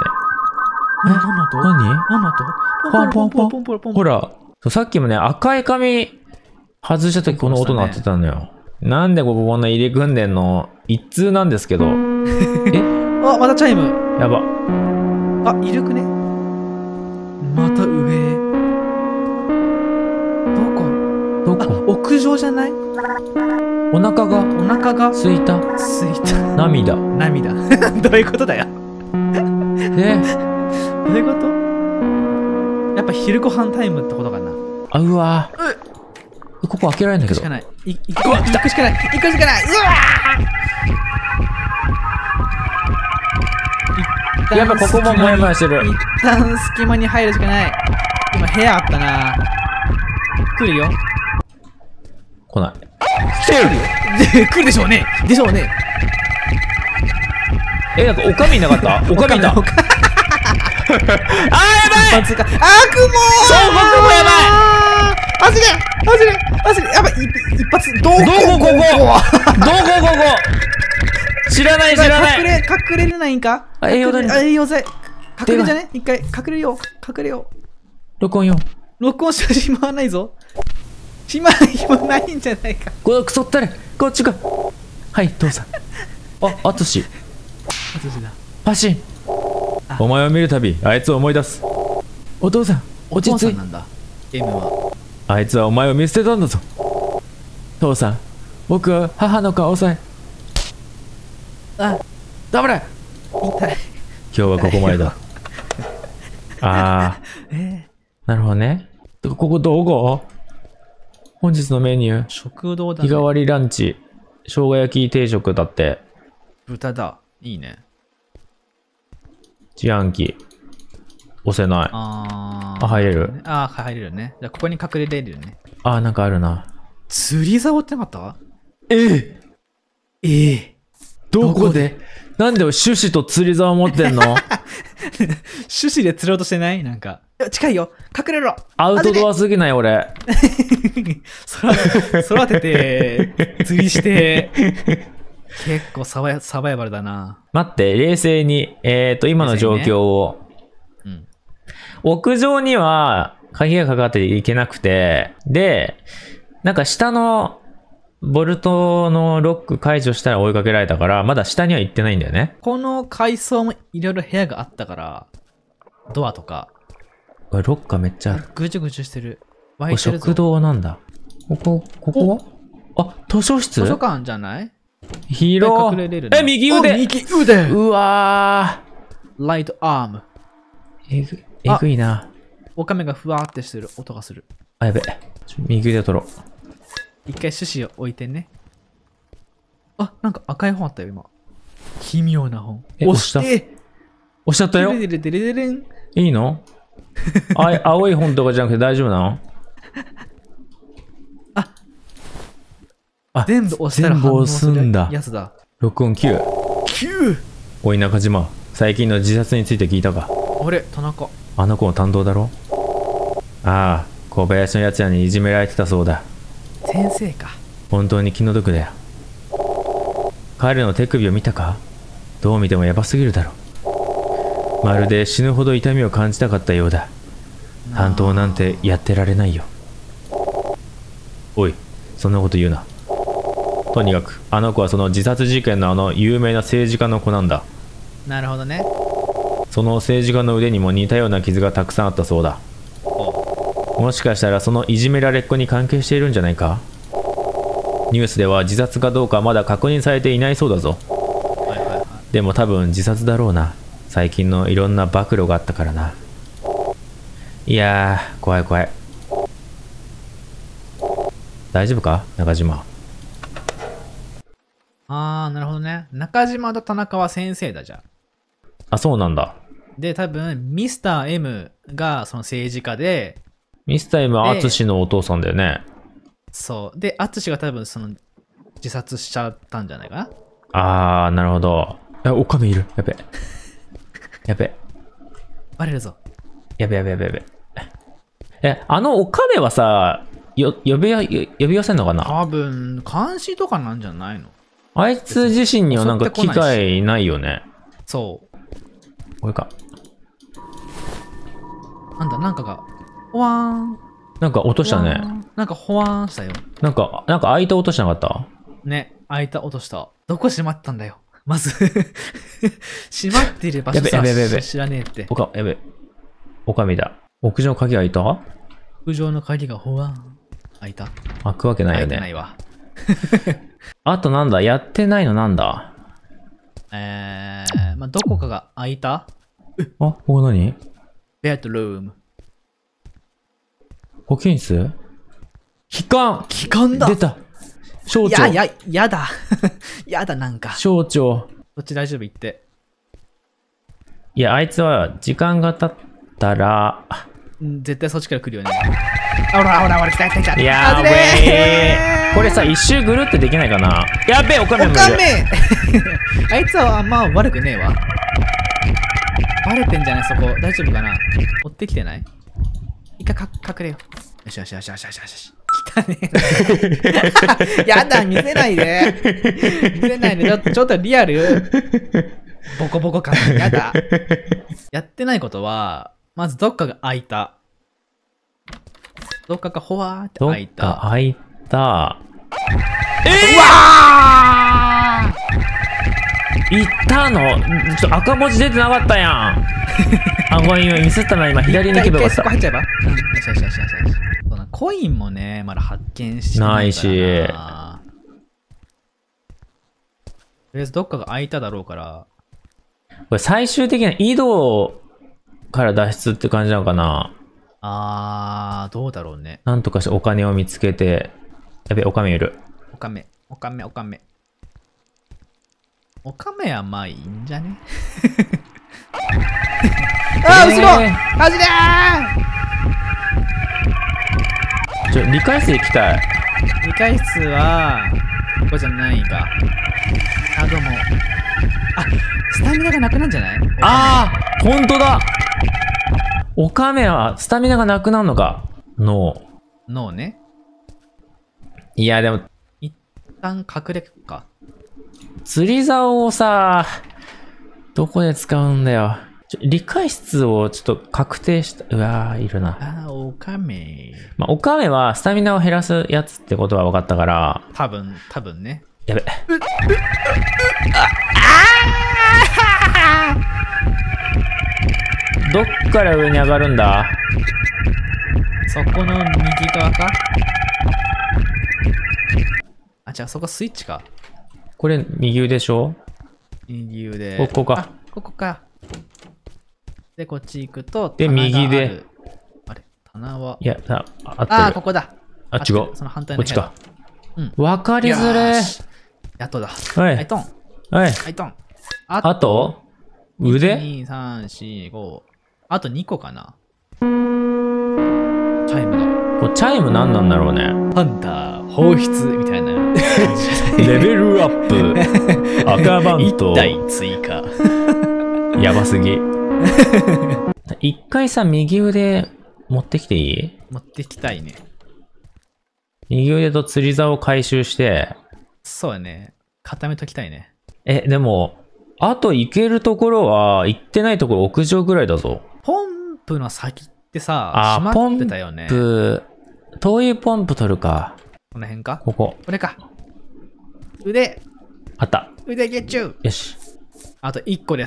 何？ポンポン。ほら、さっきもね、赤い紙外したときこの音鳴ってたのよ。なんでこんな入り組んでんの？一通なんですけど。 またチャイム。 やば。 いるくね？また上。どこ？屋上じゃない？ お腹が空いた。涙。 どういうことだよ。どういうこと？やっぱ昼ご飯タイムってことかな。 うわ。ここ開けられないんだけど。 行くしかない。 やっぱここもモヤモヤしてる。 一旦隙間に入るしかない。今部屋あったな。来るよ。 来ない。 来てる。来るでしょうね。 なんかおかみいなかった？おかみいた。やばい。 雲。そう、僕もやばい。 走れ。やばい、一発。どこ知らない。 隠れれないんか？栄養剤。隠れじゃね？一回、隠れよう。 録音してる暇はないぞ。暇ないんじゃないか。 くそったれ。こっちか。はい、父さん。あつしだ。パシン。お前を見るたび、あいつを思い出す。お父さん、落ち着い。あいつはお前を見捨てたんだぞ。父さん、僕は母の顔を押さえ。ダメだ。 痛い。 今日はここまでだ。なるほどね。ここどこ？本日のメニュー。 食堂だね。 日替わりランチ。生姜焼き定食だって。 豚だ。いいね。 自販機。押せない。入れる。 入れるね。じゃあここに隠れれるよね。 なんかあるな。 釣り竿ってなかった？ どこで？なんで種子と釣り竿持ってんの？ 種子で釣ろうとしてない？なんか。近いよ。隠れろ。 アウトドアすぎない俺。 育てて、釣りして、結構サバイバルだな。 待って、冷静に、今の状況を。屋上には鍵がかかっていけなくて、で、なんか下のボルトのロック解除したら追いかけられたから、まだ下には行ってないんだよね。 この階層もいろいろ部屋があったから、ドアとか。 ロッカーめっちゃある。 ぐちゅぐちゅしてる。 食堂なんだ。ここはあ、図書室？ 図書館じゃない？ 広い。右腕！ 右腕！ うわー。ライトアーム。 えぐいな。 オカメがふわーってしてる音がする。 あ、やべ。右腕取ろう。 一回種子を置いてね。あ、なんか赤い本あったよ、今。奇妙な本。 押しちゃったよ。いいの？青い本とかじゃなくて大丈夫なの？ 全部押したら反応するやつだ。 録音9。おい中島、最近の自殺について聞いたか？ あれ、田中。 あの子の担当だろ？ああ、小林のやつらにいじめられてたそうだ。 先生か。 本当に気の毒だよ。彼の手首を見たか？どう見てもヤバすぎるだろ。まるで死ぬほど痛みを感じたかったようだ。担当なんてやってられないよ。おい、そんなこと言うな。とにかくあの子はその自殺事件の有名な政治家の子なんだ。 なるほどね。 その政治家の腕にも似たような傷がたくさんあったそうだ。もしかしたらそのいじめられっ子に関係しているんじゃないか？ニュースでは自殺かどうかまだ確認されていないそうだぞ。でも多分自殺だろうな。最近のいろんな暴露があったからな。いやー、怖い怖い。大丈夫か中島？ あー、なるほどね。中島と田中は先生だじゃん。 あ、そうなんだ。 で、多分ミスター M がその政治家で、 ミスター M は淳のお父さんだよね。 そう。で、淳が多分その自殺しちゃったんじゃないかな。 あー、なるほど。おかめいる。やべ。やべ。 バレるぞ。 やべ。おかめはさ、呼び寄せんのかな？ 多分、監視とかなんじゃないの？ あいつ自身にはなんか機会ないよね。 そう。 これか。 なんかが、ほわーん。 なんか落としたね。 なんかほわーんしたよ。 なんか開いた音しなかった？ ね、開いた音した。どこ閉まったんだよ。まず閉まっている場所さ、知らねえって。 やべ。おかみだ。屋上の鍵開いた？ 屋上の鍵がほわん。開いた？ 開くわけないよね。 開いてないわ。 あとなんだ？やってないのなんだ？ まあ、どこかが開いた？ あ、ここ何？ ベッドルーム。 保健室？気管だ！出た！省庁。 やだ。やだ、なんか。 省庁。 こっち大丈夫言って。 いや、あいつは時間が経ったら、 絶対そっちから来るよね。ほら、来た。 やべえ。これさ、一周ぐるってできないかな？やべえ、おかめもいる。 あいつはあんま悪くねえわ。バレてんじゃない？そこ。大丈夫かな？追ってきてない？一回隠れよ。よし。来たね。やだ、見せないで。ちょっとリアル。ボコボコ感。やだ。やってないことは、まずどっかが開いた。どっかがほわーって開いた。うわー！いったの？ちょっと赤文字出てなかったやん。ごめん、ミスったな。今左に行けばよかった。 そこ入っちゃえば？よし。コインもね、まだ発見してないからな。ないし。とりあえずどっかが開いただろうから。 これ最終的な井戸から脱出って感じなのかな？ どうだろうね。 なんとかしてお金を見つけて。やべ、おかめいる。 おかめはまあいいんじゃね？後ろ！走れー！理科室行きたい。 理科室は、ここじゃないか。どうも。スタミナがなくなんじゃない？ ほんとだ！おかめはスタミナがなくなるのか。脳ね。 いや、でも。 一旦隠れるか。 釣り竿をさ、どこで使うんだよ。理科室をちょっと確定した。うわー、いるな。 おかめ。 まあ、おかめはスタミナを減らすやつってことは分かったから。 多分ね。 やべ。どっから上に上がるんだ？ そこの右側か？ じゃあそこスイッチか。 これ右腕でしょ？ 右腕。 ここか。 あ、ここか。で、こっち行くと、 で、右で。 あれ、棚は。 いや、合ってる。 あ、ここだ。 あ、違う。 その反対のこっちか。わかりづれ。 やっとだ。 はい。 はい、トン。 はい。 はい、トン。 あと腕 ?2、3、4、5。あと2個かな。チャイムだ。 これチャイム何なんだろうね。 ハンター放出みたいな。 レベルアップ。赤バント。 1体追加。 やばすぎ。一回さ、右腕持ってきていい？ 持ってきたいね。 右腕と釣り竿を回収して。 そうやね。固めときたいね。 でも、あと行けるところは、行ってないところ屋上ぐらいだぞ。 ポンプの先ってさ、閉まってたよね。 ポンプ、灯油ポンプ取るか。 この辺か？ ここ。 これか。腕。 あった。 腕ゲッチュー。 よし。 あと1個です。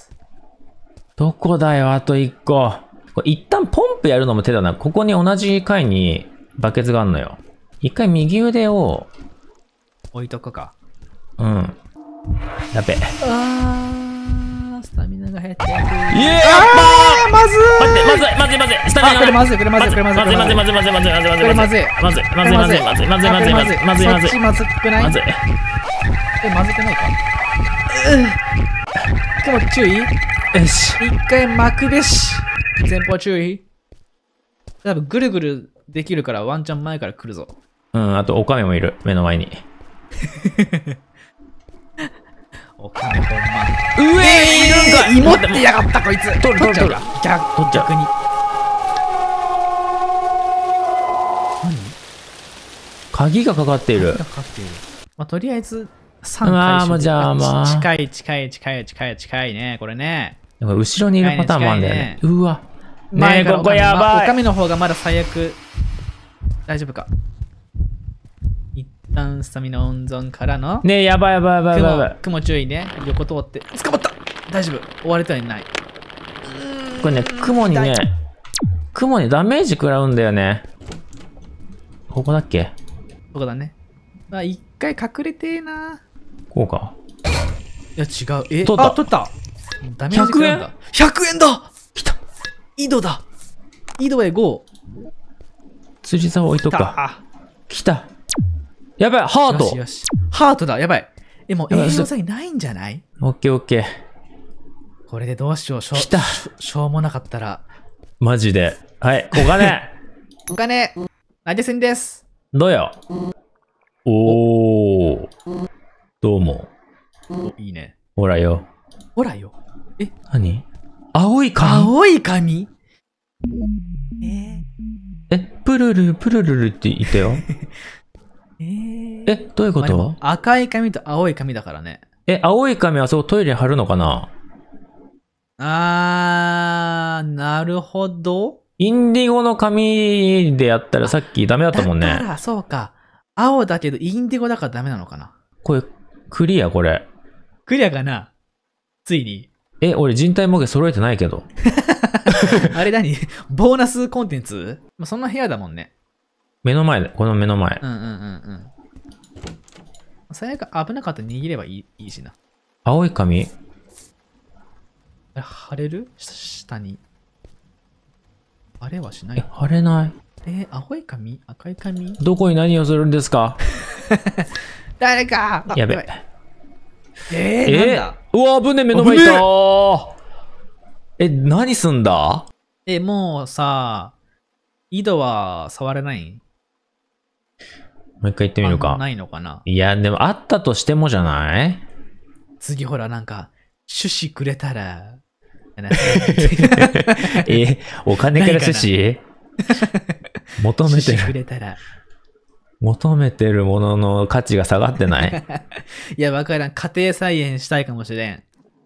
どこだよ、あと1個。これ一旦ポンプやるのも手だな。ここに同じ階にバケツがあるのよ。一回右腕を置いとくか。 うん。やべ。 スタミナが減ってる。 まずいスタミナが。 これまずい。これまずい。これまずい。これまずい。 まずい。 これまずい。 まずい。 そっちまずくない？ まずい。 まずくないか？今日注意。 よし。 一回巻くべし。前方注意。多分ぐるぐるできるからワンチャン前から来るぞ。 あとオカメもいる。目の前に。 お金ほんま。 上いるんか芋ってやがったこいつ。 取る。 逆に。何？ 鍵がかかっている。 まあ、とりあえず3回じゃあ近いね、これね。 後ろにいるパターンもあるんだよね。うわ。 ねえ、 ここやばい。 おかみの方がまだ最悪。大丈夫か。一旦スタミナ温存からの。 ねえ、やばい。 雲注意ね。横通って。捕まった。大丈夫。追われてはいない。 これね、雲にダメージ食らうんだよね。ここだっけ？ ここだね。まあ、一回隠れてえな。 こうか。 いや、違う。取った。ダメージ食らうんだ。 100円だ。来た。井戸だ。井戸へ GO。 釣り竿置いとくか。来た。やばい、ハート。 よし。ハートだ、やばい。もう栄養剤ないんじゃない？ オッケー。 これでどうしよう。しょうもなかったら。 マジで。はい、お金。 投げ銭です。 どうよ。どうも。 いいね。 ほらよ。 何？ 青い紙？ プルルルって言ったよ。どういうこと？ 赤い紙と青い紙だからね。 青い紙はそうトイレに貼るのかな？ なるほど。 インディゴの紙でやったらさっきダメだったもんね。 だからそうか。青だけどインディゴだからダメなのかな。 これ、クリアこれ。 クリアかな？ついに。 俺人体模型揃えてないけど。 あれ何？ボーナスコンテンツ？そんな部屋だもんね。 この目の前。 最悪危なかったら握ればいいしな。 青い紙？ 貼れる？下に。あれはしない？ 貼れない。 青い紙？赤い紙？ どこに何をするんですか？ 誰か！ やべ。 なんだ？ うわ、危ねえ、目の前いたー。何すんだ？ もうさ、井戸は触れない？ もう一回行ってみるか。 ないのかな？ いや、でもあったとしてもじゃない？ 次ほら、なんか、種子くれたら。 お金から趣旨？求めてる。 くれたら。 求めてるものの価値が下がってない？ いや、わからん。家庭菜園したいかもしれん。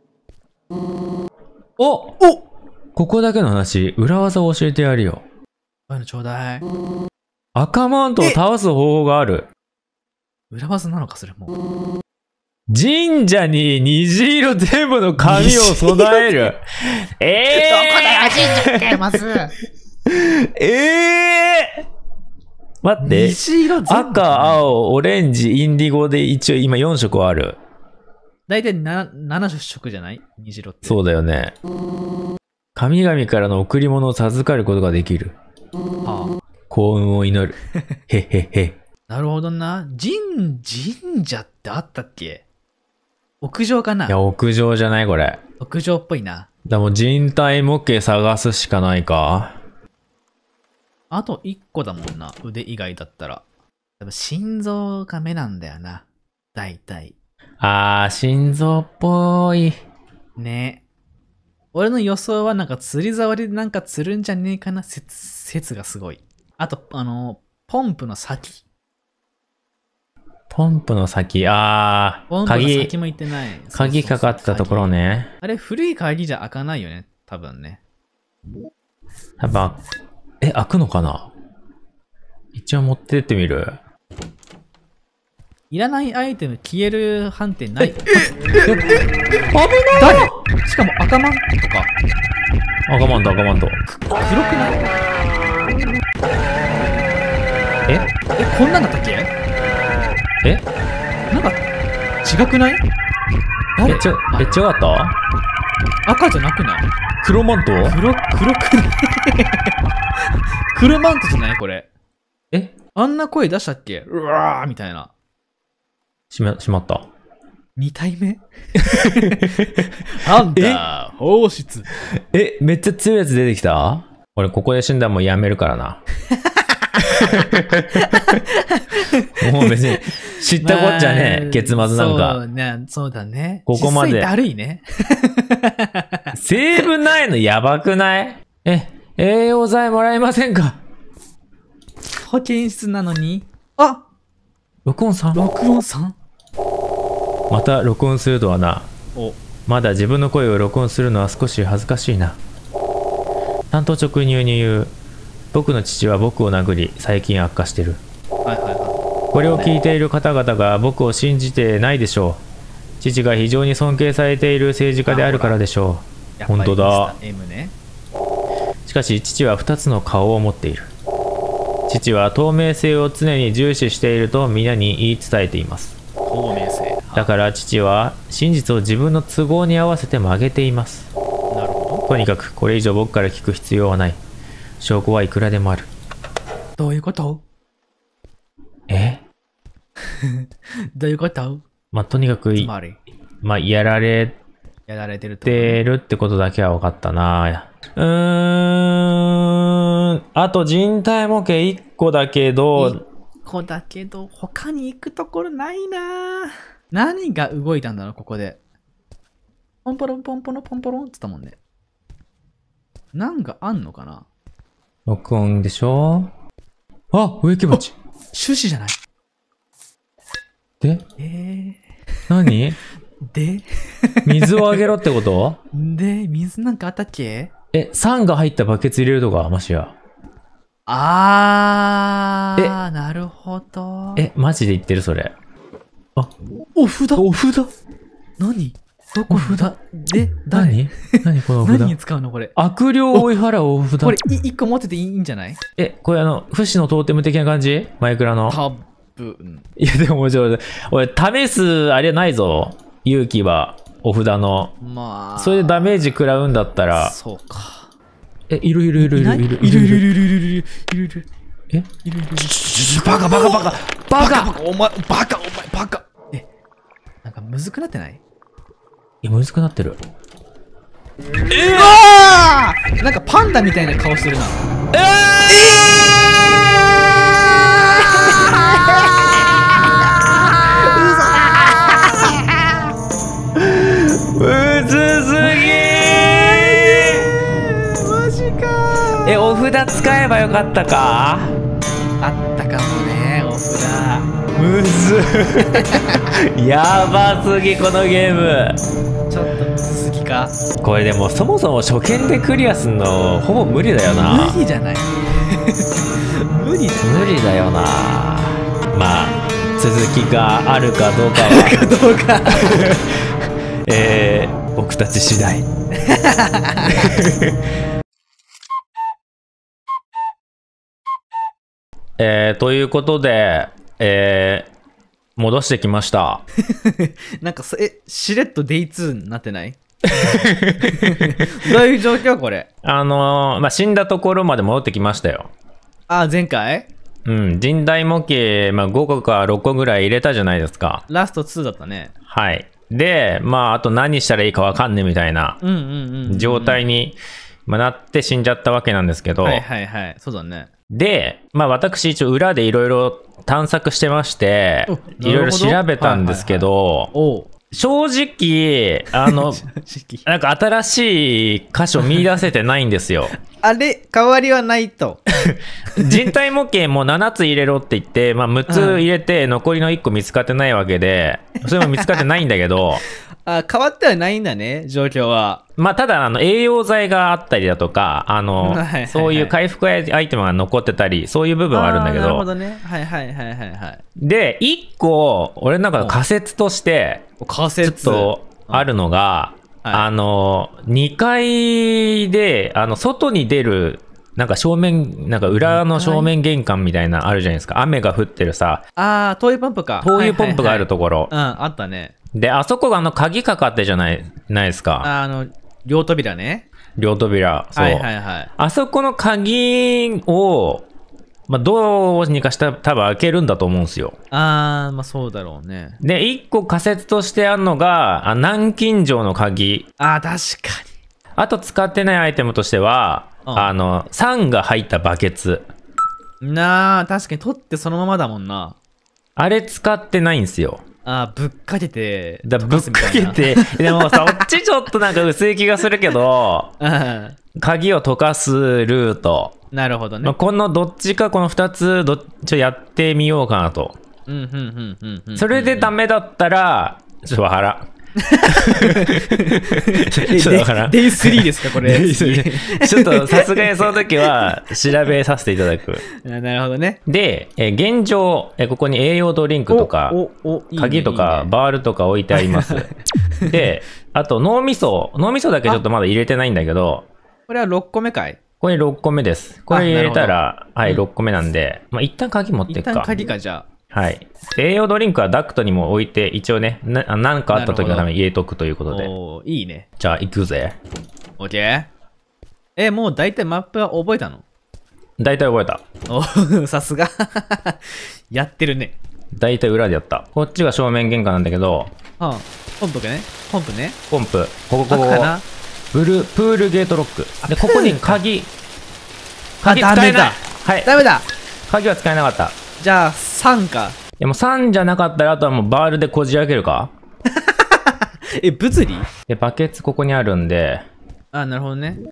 ここだけの話、裏技を教えてやるよ。 ちょうだい。 赤マントを倒す方法がある。 裏技なのか、それも。 神社に虹色全部の紙を備える。 どこだよ、神社って、まず。 待って。 虹色全部、 赤、青、オレンジ、インディゴで一応今4色ある。 だいたい7色じゃない？虹色って。 そうだよね。神々からの贈り物を授かることができる。はあ、幸運を祈る。へへへ。 なるほどな。神社ってあったっけ？屋上かな？ いや、屋上じゃないこれ。 屋上っぽいな。 でも人体模型探すしかないか。 あと1個だもんな。腕以外だったら。多分心臓が目なんだよな。大体。 心臓っぽい。 ね。俺の予想はなんか釣り竿でなんか釣るんじゃねえかな説がすごい。あと、ポンプの先。 ポンプの先、 ポンプの先も行ってない。 鍵かかったところね。 あれ、古い鍵じゃ開かないよね。多分ね。 やっぱ、開くのかな？一応持ってってみる。 いらないアイテム消える判定ない。 危ない！ 誰？しかも赤マントか。 赤マント。 黒くない？こんなんだったっけ？なんか違くない？ 誰？違かった？ 赤じゃなくない？ 黒マント？ 黒くない？黒マントじゃないこれ。あんな声出したっけ？うわーみたいな。 しまった。 2体目ハンター放出。 めっちゃ強いやつ出てきた？俺ここで死んだらもうやめるからな。もう別に知ったこっちゃね、結末なんか。 そうだね。 ここまで。 実際だるいね。 セーブないのやばくない？栄養剤もらえませんか？ 保健室なのに。 録音さん？また録音するとはな。まだ自分の声を録音するのは少し恥ずかしいな。単刀直入に言う。僕の父は僕を殴り、最近悪化してる。これを聞いている方々が僕を信じてないでしょう。父が非常に尊敬されている政治家であるからでしょう。本当だ。しかし父は2つの顔を持っている。父は透明性を常に重視していると皆に言い伝えています。 透明性。 だから父は真実を自分の都合に合わせて曲げています。 なるほど。 とにかくこれ以上僕から聞く必要はない。証拠はいくらでもある。 どういうこと？どういうこと？ とにかくやられてるってことだけは分かったな。あと人体模型1個だけど、 他に行くところないな。何が動いたんだろう、ここで。ポンポロンポンポロンポンポロンって言ったもんね。なんかあんのかな？ 録音でしょ？植木鉢。 種子じゃない？ で？何？ で？ 水をあげろってこと？ で、水なんかあったっけ？ 酸が入ったバケツ入れるとか、もしや。 なるほど。 マジで言ってるそれ。 お札？何？どこ札？ 何このお札？ 何に使うのこれ？ 悪霊を追い払うお札。 これ1個持ってていいんじゃない？ これ不死のトーテム的な感じ？マイクラの。 多分。 いやでももちろん、俺試すあれないぞ。勇気はお札の。それでダメージ食らうんだったら。 そうか。 いる。バカ。 お前、バカ。なんかむずくなってない？ いや、むずくなってる。 なんかパンダみたいな顔してるな。 むずすぎー。 マジかー。お札使えばよかったか？ あったかもね、お札。 むずやばすぎこのゲーム。 ちょっとむずすぎか。 これでもそもそも初見でクリアすんのほぼ無理だよな。 無理じゃない無理だよな。続きがあるかどうかは僕たち次第ということで、戻してきました。 なんかしれっと Day2 になってない？どういう状況これ？ 死んだところまで戻ってきましたよ。 あ、前回？ うん、人体模型、5個か6個ぐらい入れたじゃないですか。 ラスト2だったね。 はい。で、あと何したらいいかわかんねえみたいな状態になって死んじゃったわけなんですけど。 はいはいはい。そうだね。 で、私一応裏でいろいろ探索してまして、いろいろ調べたんですけど、正直、なんか新しい箇所見出せてないんですよ。 あれ、代わりはないと。 人体模型も7つ入れろって言って、6つ入れて残りの1個見つかってないわけで、それも見つかってないんだけど、 あ、変わってはないんだね、状況は。 ただ栄養剤があったりだとか、そういう回復アイテムが残ってたり、そういう部分はあるんだけど。なるほどね。はいはいはいはいはい。 で、1個、俺の中の仮説として、ちょっとあるのが、2階で、外に出る、なんか裏の正面玄関みたいなあるじゃないですか。雨が降ってるさ。 ああ、灯油ポンプか。 灯油ポンプがあるところ。 あったね。 で、あそこが鍵かかってじゃないですか。 両扉ね。 両扉。そう。 はいはいはい。 あそこの鍵を、どうにかしたら多分開けるんだと思うんですよ。 そうだろうね。 で、一個仮説としてあるのが、南京錠の鍵。 確かに。 あと使ってないアイテムとしては、酸が入ったバケツ。 確かに取ってそのままだもんな。 あれ使ってないんですよ。 ぶっかけて。 ぶっかけて。でもそっちちょっとなんか薄い気がするけど、鍵を溶かすルート。 なるほどね。 このどっちかこの2つやってみようかなと。それでダメだったら、ちょっとわからん。 デイ3ですかこれ。 ちょっとさすがにその時は調べさせていただく。 なるほどね。 で、現状、ここに栄養ドリンクとか鍵とかバールとか置いてあります。で、あと脳みそだけちょっとまだ入れてないんだけど、 これは6個目かい？ これ6個目です。これ入れたら、6個目なんで、一旦鍵持っていくか。 一旦鍵か、じゃあ。はい。栄養ドリンクはダクトにも置いて、一応ね、なんかあった時のために入れとくということで。 いいね。 じゃあ、行くぜ。 オッケー。もう大体マップは覚えたの？ 大体覚えた。さすが。やってるね。 大体裏でやった。こっちが正面玄関なんだけど。 ポンプね。 ポンプ。ここ。プールゲートロック。で、ここに鍵使えない。はい。 ダメだ。 鍵は使えなかった。 じゃあ、3か。 でも3じゃなかったら、あとはもうバールでこじ開けるか？ 物理？ で、バケツここにあるんで。 なるほどね。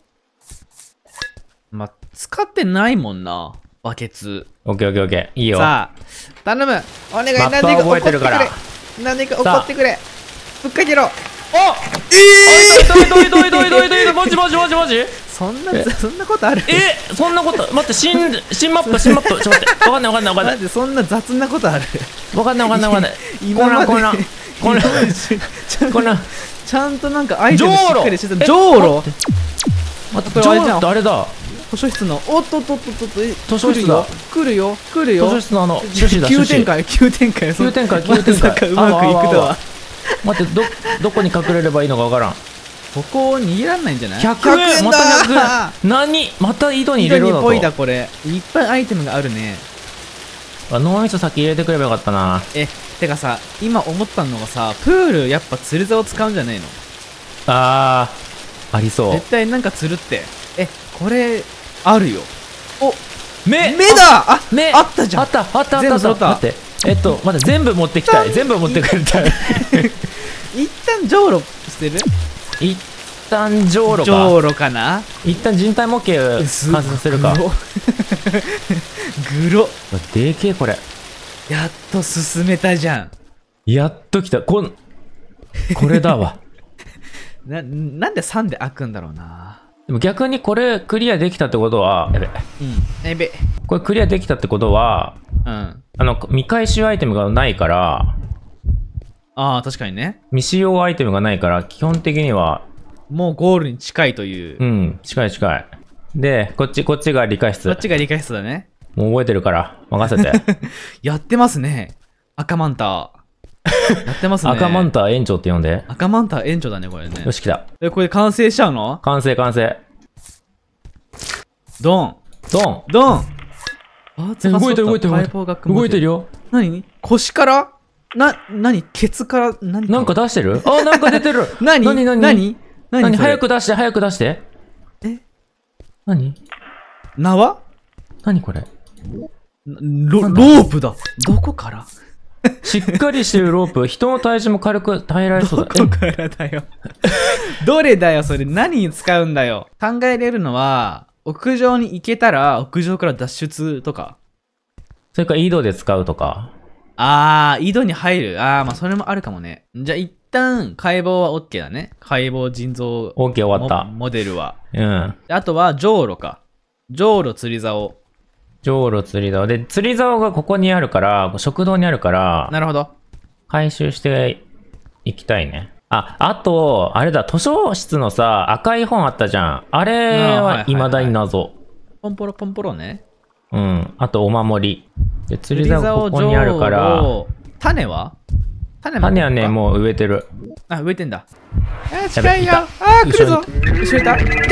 使ってないもんな、バケツ。 オッケー。いいよ。 さあ、頼む。お願い、何か覚えてるから。 何か怒ってくれ。ぶっかけろ。 どいマジそんなことある？ そんなこと待って、新マップちょっと待って、わかんないなんでそんな雑なことある？ わかんないこんなちゃんとなんかアイテムしっかりしてた。じょうろ待って、じょうろってあれだ。 図書室の図書室だ。 来るよ図書室の急展開まさかうまくいくとは。 待って、どこに隠れればいいのかわからん。 ここ逃げらんないんじゃない ？100円また100円。何？また井戸に入れろだと。 井戸にポイだこれ。いっぱいアイテムがあるね。 脳みそ先入れてくればよかったな。 てかさ、今思ったのがさ、プールやっぱ釣り竿使うんじゃねえの？ ありそう。 絶対なんか釣るって。これあるよ。目だ。 目あったじゃん。 あった。 全部揃った。 待って、全部持ってきたい。全部持ってくれたい。 一旦じょうろしてる？ 一旦じょうろかな。 一旦人体模型完成させるか。 グロでけえこれ。 やっと進めたじゃん。 やっときた。これだわ。 なんで3で開くんだろうな。 でも逆にこれクリアできたってことは、 やべ。 これクリアできたってことは、未回収アイテムがないから。 確かにね。 未使用アイテムがないから、基本的にはもうゴールに近いという。 近い。で、こっちが理科室。 こっちが理科室だね。 もう覚えてるから、任せて。 やってますね。赤マンター。やってますね。 赤マンター園長って呼んで。 赤マンター園長だね、これね。 よし、来た。 これ完成しちゃうの？ 完成。 ドン。あ、 動いてる。動いてるよ。 何？腰から何？ケツから何？ なんか出してる？あ、なんか出てる。 何？ 早く出して。 え？ 何？ 縄？ 何これ？ ロープだ。どこから？ しっかりしてるロープ。人の体重も軽く耐えられそうだ。 どこからだよ。どれだよ、それ。何に使うんだよ。考えれるのは、屋上に行けたら、屋上から脱出とか。 それから井戸で使うとか。 井戸に入る。まあそれもあるかもね。じゃあ一旦、解剖は OK だね。解剖腎臓。 OK 終わった。 モデルは。 うん。 あとは、じょうろか。じょうろ釣り竿。 じょうろ釣り竿。で、釣り竿がここにあるから、食堂にあるから。 なるほど。 回収していきたいね。あと、あれだ、図書室のさ、赤い本あったじゃん。あれは未だに謎。 ポンポロね。 うん。あと、お守り。で、釣り竿ここにあるから。 種はね、もう植えてる。 植えてんだ。近いよ。来るぞ。後ろいた。走れ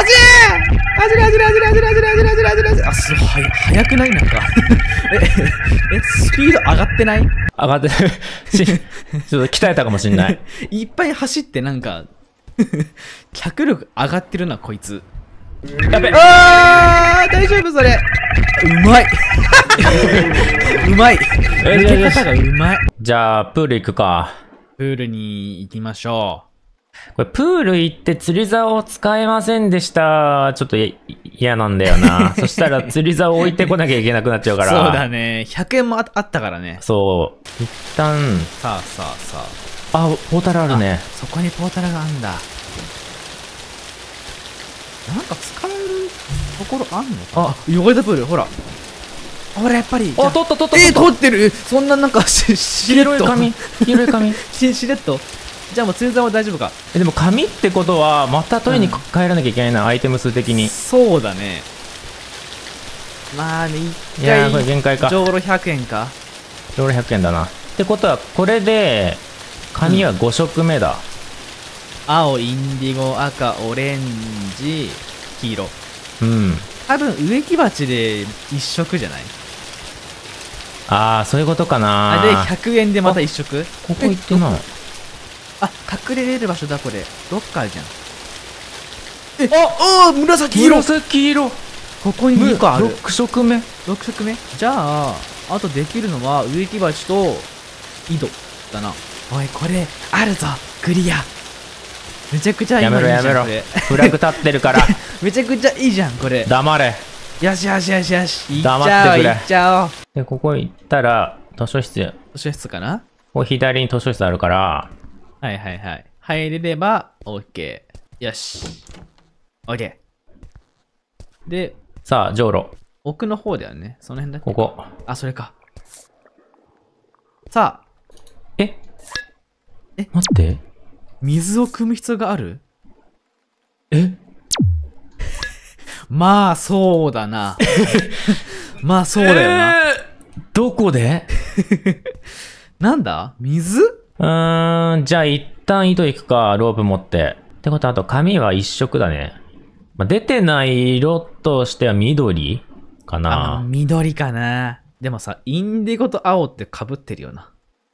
すごい。速くないなんか。スピード上がってない？ 上がってる。ちょっと鍛えたかもしんない。 いっぱい走ってなんか、脚力上がってるな、こいつ。やべ。大丈夫それ。うまい。うまい。抜け方がうまい。 じゃあ、プール行くか。 プールに行きましょう。 これ、プール行って釣り竿を使えませんでした。ちょっと嫌なんだよな。そしたら釣り竿置いてこなきゃいけなくなっちゃうから。 そうだね。100円もあったからね。 そう。一旦。 さあ。 ポータルあるね。 そこにポータルがあんだ。なんか使えるところあんのか？汚れたプール、ほら。ほら、やっぱり。 取った。 取ってる。そんななんかしれっと。 黄色い紙。 しれっと。じゃあもう釣り竿は大丈夫か？ でも紙ってことは、また取りに帰らなきゃいけないな、アイテム数的に。 そうだね。まあね、 いやー、これ限界か。 じょうろ100円か。 じょうろ100円だな。ってことは、これで、紙は5色目だ。 青、インディゴ、赤、オレンジ、黄色。 うん。 多分植木鉢で1色じゃない？ そういうことかな。 で、100円でまた1色？ ここ行ってない。 隠れれる場所だ、これ。どっかあるじゃん。紫色。ここに2個ある。 6色目。 じゃあ、あとできるのは植木鉢と井戸だな。おい、これ、あるぞ、クリア。めちゃくちゃいいじゃん。 やめろ。フラグ立ってるから。 めちゃくちゃいいじゃん、これ。 黙れ。 よし。 黙ってくれ。 行っちゃおう。 で、ここ行ったら、図書室かな？ ここ左に図書室あるから。 はい。入れれば、OK。よし。OK。で、 さあ、じょうろ。 奥の方だよね。その辺だっけ？ ここ。 それか。さあ。 待って。 水を汲む必要がある？まあ、そうだな。まあ、そうだよな。 どこで？ なんだ？水？ じゃあ一旦井戸行くか、ロープ持って。ってことは、あと紙は一色だね。出てない色としては緑かな。 緑かな。でもさ、インディゴと青って被ってるよな。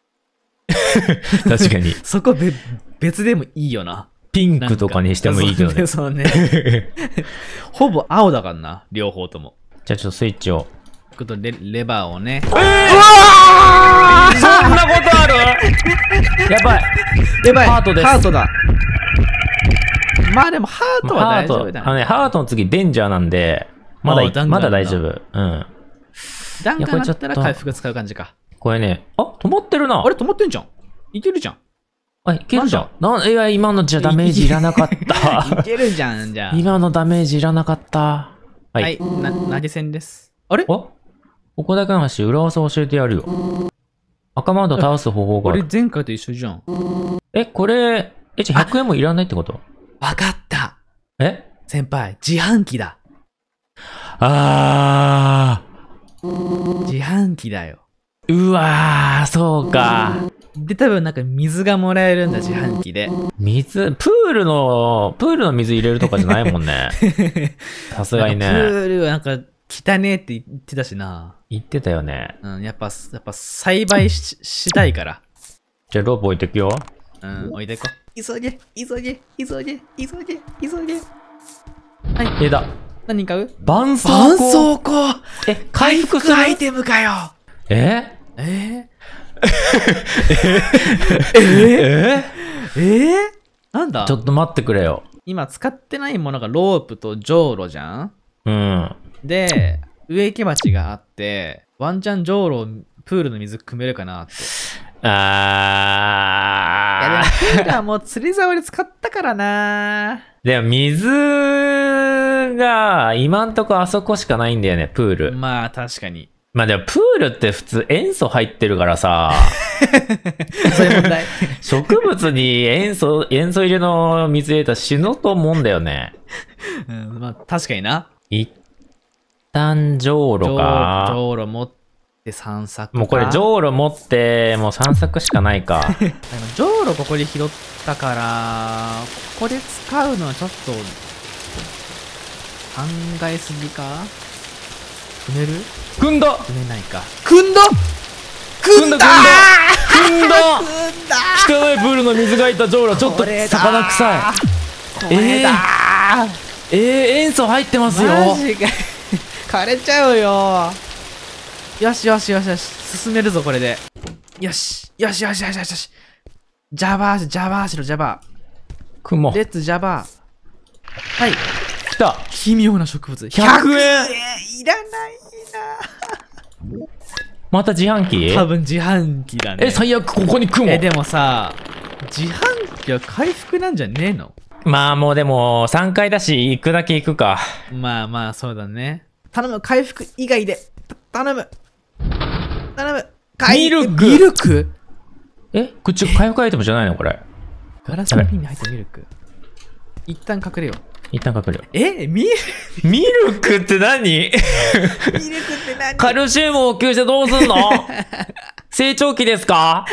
確かに。 そこ別でもいいよな。 ピンクとかにしてもいいけどね。 そうね。ほぼ青だからな、両方とも。 じゃあちょっとスイッチを。 レバーをね。 そんなことある？やばい。ハートです。 ハートだ。まあでもハートは大丈夫だね。 ハートの次デンジャーなんで、まだ大丈夫。うん。 ダンガンだったら回復使う感じか。 これね、止まってるな。 あれ止まってんじゃん。いけるじゃん。 いけるじゃん。いや、今のじゃダメージいらなかった。 いけるじゃん、じゃあ。 今のダメージいらなかった。 はい。投げ銭です。あれ？ ここだけの話、裏技教えてやるよ。赤マウント倒す方法がある。 俺前回と一緒じゃん。 これ、じゃあ100円もいらないってこと？ わかった。 先輩、自販機だ。 自販機だよ。 うわー、そうか。 で、多分なんか水がもらえるんだ、自販機で。 プールの水入れるとかじゃないもんね。さすがにね。 プールはなんか汚ねえって言ってたしな。 言ってたよね。 うん、やっぱ栽培したいから。 じゃあロープ置いてくよ。 うん、置いていこう。急げ。はい。 枝。 何買う？ 絆創膏。 回復アイテムかよ。なんだ？ ちょっと待ってくれよ。 今使ってないものがロープとじょうろじゃん？ うん。 で、植木鉢があって、ワンチャンじょうろプールの水汲めるかなって。いやでもプールはもう釣り竿で使ったからな。 でも水が今んとこあそこしかないんだよね、プール。 まあ確かに。 まあでもプールって普通塩素入ってるからさ。 そういう問題。 植物に塩素入れの水入れたら死ぬと思うんだよね。 うん、まあ確かにな。 一旦じょうろか。 じょうろ持って散策か。 もうこれじょうろ持ってもう散策しかないか。 じょうろここで拾ったからここで使うのはちょっと考えすぎか。踏める？ 組んだ。 踏めないか。組んだ汚いプールの水がいたじょうろちょっと魚臭い。塩素入ってますよ。 マジか。枯れちゃうよ。よし。進めるぞ、これで。よし。ジャバーしろ、ジャバー。 雲。 レッツジャバー。はい。 来た。 奇妙な植物。 100円。 いらないな。 また自販機？ 多分自販機だね。 最悪ここに雲。 でもさ、自販機は回復なんじゃねえの？ まあもうでも3回だし行くだけ行くか。 まあそうだね。頼む、回復以外で。頼む。 ミルク？こっち回復アイテムじゃないのこれ。 ガラスの瓶に入ったミルク。一旦隠れよう。 ミルクって何？カルシウムを補給してどうすんの？成長期ですか？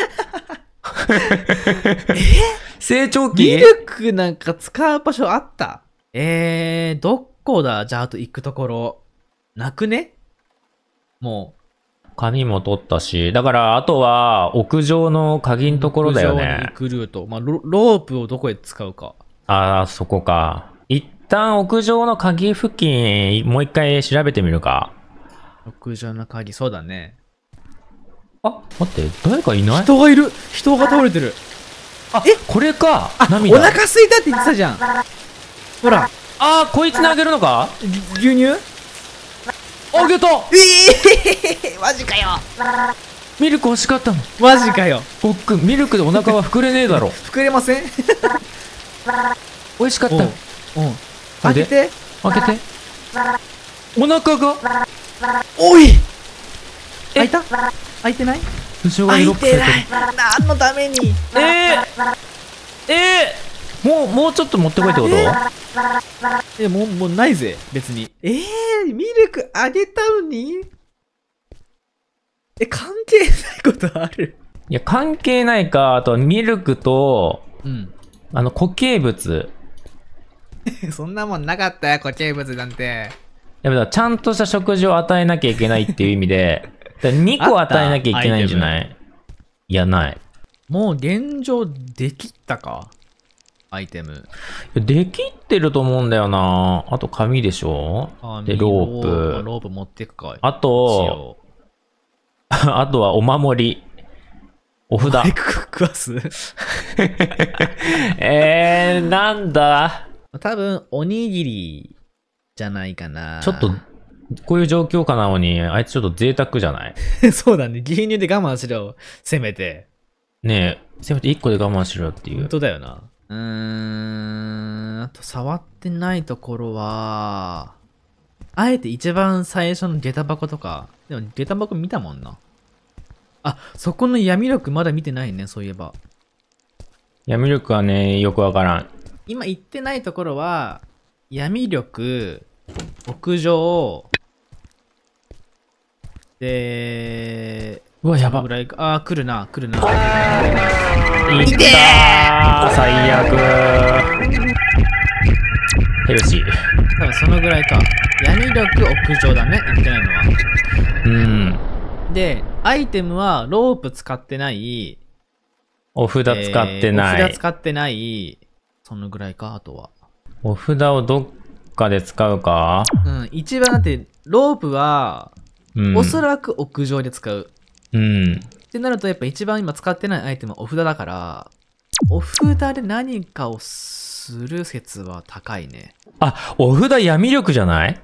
成長期？ ミルクなんか使う場所あった？どこだ？じゃああと行くところ。なくね？もう。紙も取ったし、だからあとは屋上の鍵のところだよね。 屋上に行くルート。まあ、ロープをどこへ使うか。 そこか。一旦屋上の鍵付近、もう一回調べてみるか。 屋上の鍵、そうだね。 待って、誰かいない？ 人がいる。人が倒れてる。 これか。 涙。お腹すいたって言ってたじゃん。ほら。 こいつにあげるのか？ 牛乳？ あげた。 マジかよ。 ミルク欲しかったの。 マジかよ。 僕ミルクでお腹は膨れねえだろ。 膨れません？ 美味しかった。 開けて。 お腹が。 おい。開いた？開いてない？ 後ろが色っぽくされてる。 何のために？ もうちょっと持ってこいってこと？ もうないぜ、別に。ミルクあげたのに？関係ないことある？ いや、関係ないか。あと、ミルクと、固形物。 そんなもんなかったよ、固形物なんて。 やっぱちゃんとした食事を与えなきゃいけないっていう意味で、2個与えなきゃいけないんじゃない？いや、ない。 もう現状できったか？アイテム。 できってると思うんだよな。あと紙でしょ？で、ロープ。 ロープ持ってくか。 あとはお守り。お札。 食わす？ なんだ？ 多分、おにぎりじゃないかな。 ちょっと、こういう状況かなのに、あいつちょっと贅沢じゃない？ そうだね。牛乳で我慢しろ。せめて。 ねえ、せめて1個で我慢しろっていう。 本当だよな。あと触ってないところは、あえて一番最初の下駄箱とか、でも下駄箱見たもんな。そこの闇力まだ見てないね、そういえば。 闇力はね、よくわからん。 今言ってないところは、闇力、屋上、 で、 うわ、やば。 来るな。 いったー、最悪。ヘルシー。 多分そのぐらいか。闇力屋上だね、言ってないのは。 うん。 で、アイテムはロープ使ってない。 お札使ってない。 お札使ってない。そのぐらいか、あとは。 お札をどっかで使うか？ うん、一番だって、ロープは、おそらく屋上で使う。 うん。 ってなると、やっぱ一番今使ってないアイテムはお札だから、お札で何かをする説は高いね。 あ、お札闇力じゃない？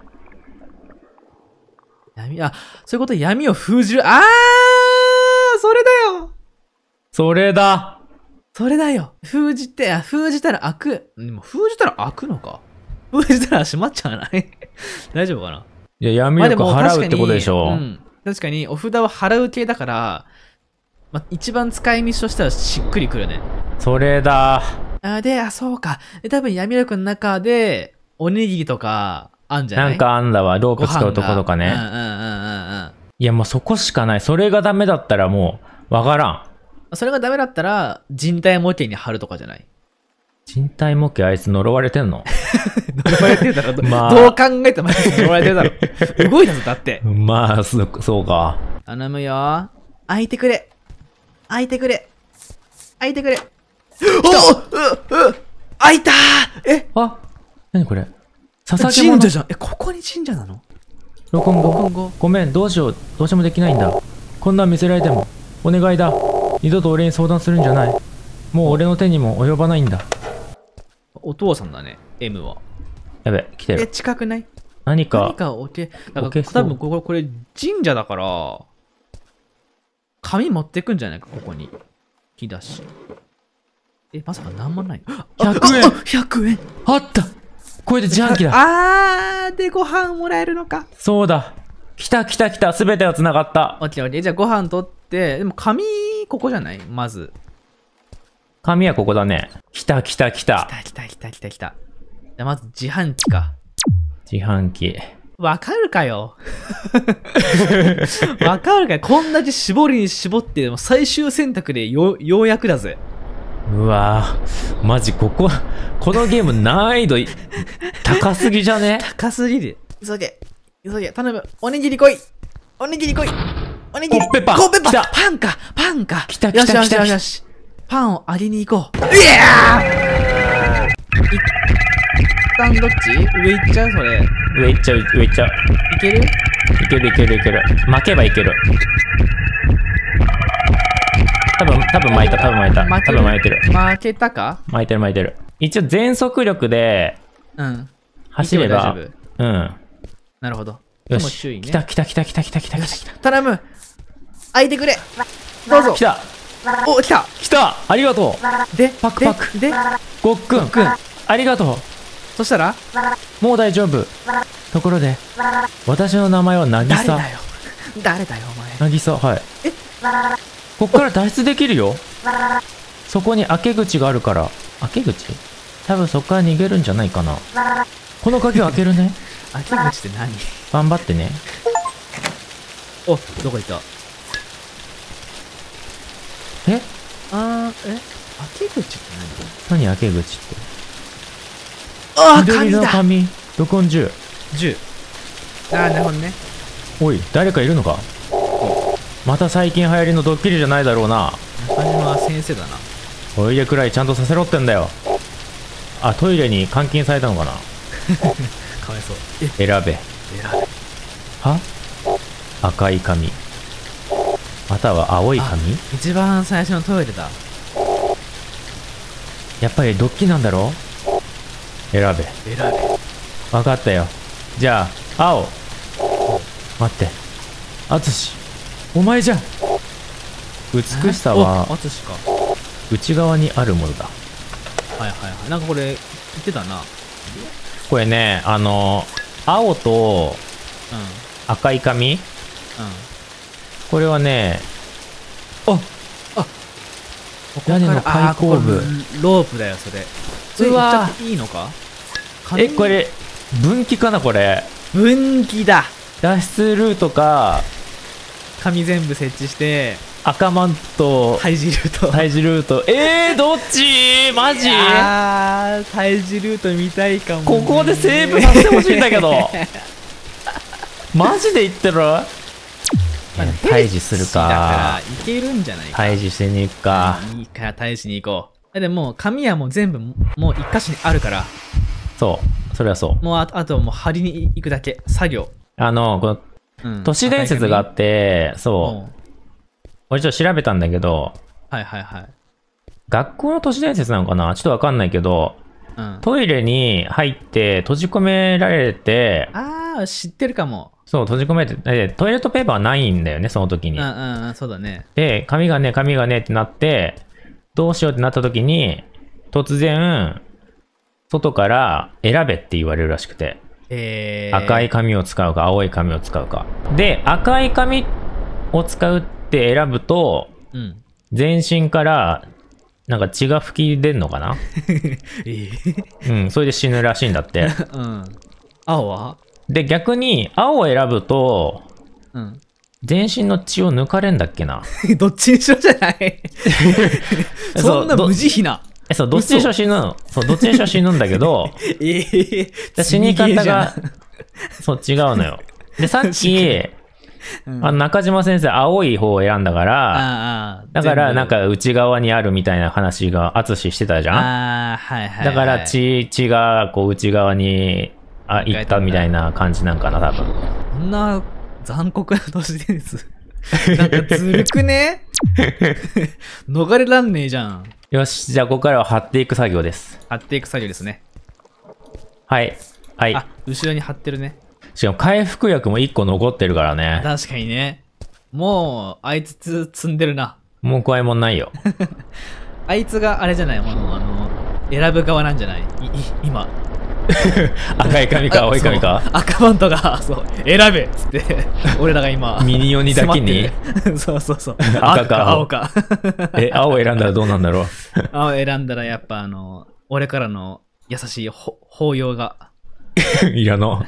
そういうこと、闇を封じる。それだよ。 それだ。 それだよ。封じたら開く。でも封じたら開くのか。封じたら閉まっちゃわない大丈夫かな。 いや、闇力払うってことでしょ。 確かに、お札を払う系だから、一番使い道としてはしっくりくるね。 それだ。 そうか。多分闇力の中で、おにぎりとか、あんじゃない？ なんかあんだわ。ロープ使うとことかね。いや、もうそこしかない。それがダメだったらもう、わからん。 それがダメだったら、人体模型に貼るとかじゃない？ 人体模型あいつ呪われてんの？ 呪われてるだろ。どう考えても呪われてるだろ。動いたぞ、だって。 まあ、そうか。 頼むよ。開いてくれ。開いてくれ。開いてくれ。開いたー！ 何これ？ 神社じゃん。ここに神社なの？ 録音後。ごめん、どうしよう。どうしてもできないんだ。こんなん見せられても。お願いだ。二度と俺に相談するんじゃない。もう俺の手にも及ばないんだ。 お父さんだね、M は。 やべ、来てる。 近くない？ 何か置け。多分これ神社だから、紙持ってくんじゃないか、ここに。木だし。まさかなんもない。 100円 !100 円あった！これで自販機だ。 でご飯もらえるのか。 そうだ。来た。すべてが繋がった。 オッケー。じゃあご飯取って、でも紙、ここじゃない？まず。 紙はここだね。来た。じゃあまず自販機か。 自販機。 わかるかよ。こんだけ絞りに絞って、最終選択でようやくだぜ。 うわぁ。マジこのゲーム難易度高すぎじゃね？ 高すぎる。急げ。頼む。おにぎり来い。おにぎり。コッペパン。パンか。 来た。 よし。パンをあげに行こう。一旦どっち？上行っちゃう？それ。 上行っちゃう。いける？いける。巻けばいける。多分巻いた。多分巻いてる。 巻けたか？ 巻いてる。一応全速力で、走れば、 なるほど。 よし。来た。 頼む。開いてくれ。どうぞ。 来た。ありがとう。 で、 パク。ごっくん。ありがとう。 そしたらもう大丈夫。ところで、私の名前は渚。 誰だよ、お前。 渚、はい。こっから脱出できるよ。そこに開け口があるから。開け口？多分そこから逃げるんじゃないかな。この鍵を開けるね。 開け口って何？ 頑張ってね。 どこ行った？開け口って何開け口って。 紙だ。 紙。録音10。 なるほどね。 おい、誰かいるのか？また最近流行りのドッキリじゃないだろうな。 中島先生だな。 トイレくらいちゃんとさせろってんだよ。トイレに監禁されたのかな。 かわいそう。 選べ。は？赤い紙。または青い紙？ 一番最初のトイレだ。 やっぱりドッキリなんだろ？選べ。分かったよ。じゃあ、青。待って。淳。お前じゃ。美しさは、内側にあるものだ。 なんかこれ、言ってたな。 これね、青と、赤い紙？これはね、屋根の開口部。 ロープだよ、それ。 うわいいのか？ これ、分岐かな、これ。 分岐だ。 脱出ルートか、 紙全部設置して、 赤マンと退治ルート。 退治ルート。どっちマジ？ 退治ルート見たいかも、ね。 ここでセーブさせてほしいんだけど。マジで言ってる？退治するか。だからいけるんじゃないか。 退治しに行くか。 いいから退治に行こう。でも紙はもう全部もう一箇所にあるから。 そう。それはそう。 もうあともう張りに行くだけ。作業。 この、都市伝説があって、そう。俺ちょっと調べたんだけど、 はいはいはい。 学校の都市伝説なのかなちょっとわかんないけど、トイレに入って閉じ込められて、 知ってるかも。 そう、閉じ込めて、トイレットペーパーはないんだよね、その時に。 そうだね。 で、紙がねってなって、どうしようってなった時に、突然、外から選べって言われるらしくて。赤い紙を使うか、青い紙を使うか。で、赤い紙を使うって選ぶと、全身からなんか血が吹き出んのかなそれで死ぬらしいんだって。 青は？ で、逆に青を選ぶと、全身の血を抜かれんだっけな。 どっちにしろじゃないそんな無慈悲な。 そう、どっちにしろ死ぬの。そう、どっちにしろ死ぬんだけど、死に方が、そう、違うのよ。で、さっき、中島先生、青い方を選んだから、だから、なんか内側にあるみたいな話が、淳してたじゃん。だから、血が、こう、内側に、行ったみたいな感じなんかな、多分。 こんな残酷な都市伝説。なんかずるくね逃れらんねえじゃん。 よし、じゃあここからは貼っていく作業です。 貼っていく作業ですね。 はい。 後ろに貼ってるね。 しかも回復薬も1個残ってるからね。 確かにね。もう、あいつ積んでるな。 もう怖いもんないよ。 あいつがあれじゃない、選ぶ側なんじゃない？今。 赤い紙か青い紙か赤マントが、そう、選べっつって、俺らが今。 ミニオニだけにそう。 赤か青か。 青選んだらどうなんだろう。 青選んだらやっぱ俺からの優しい抱擁が。 いらな。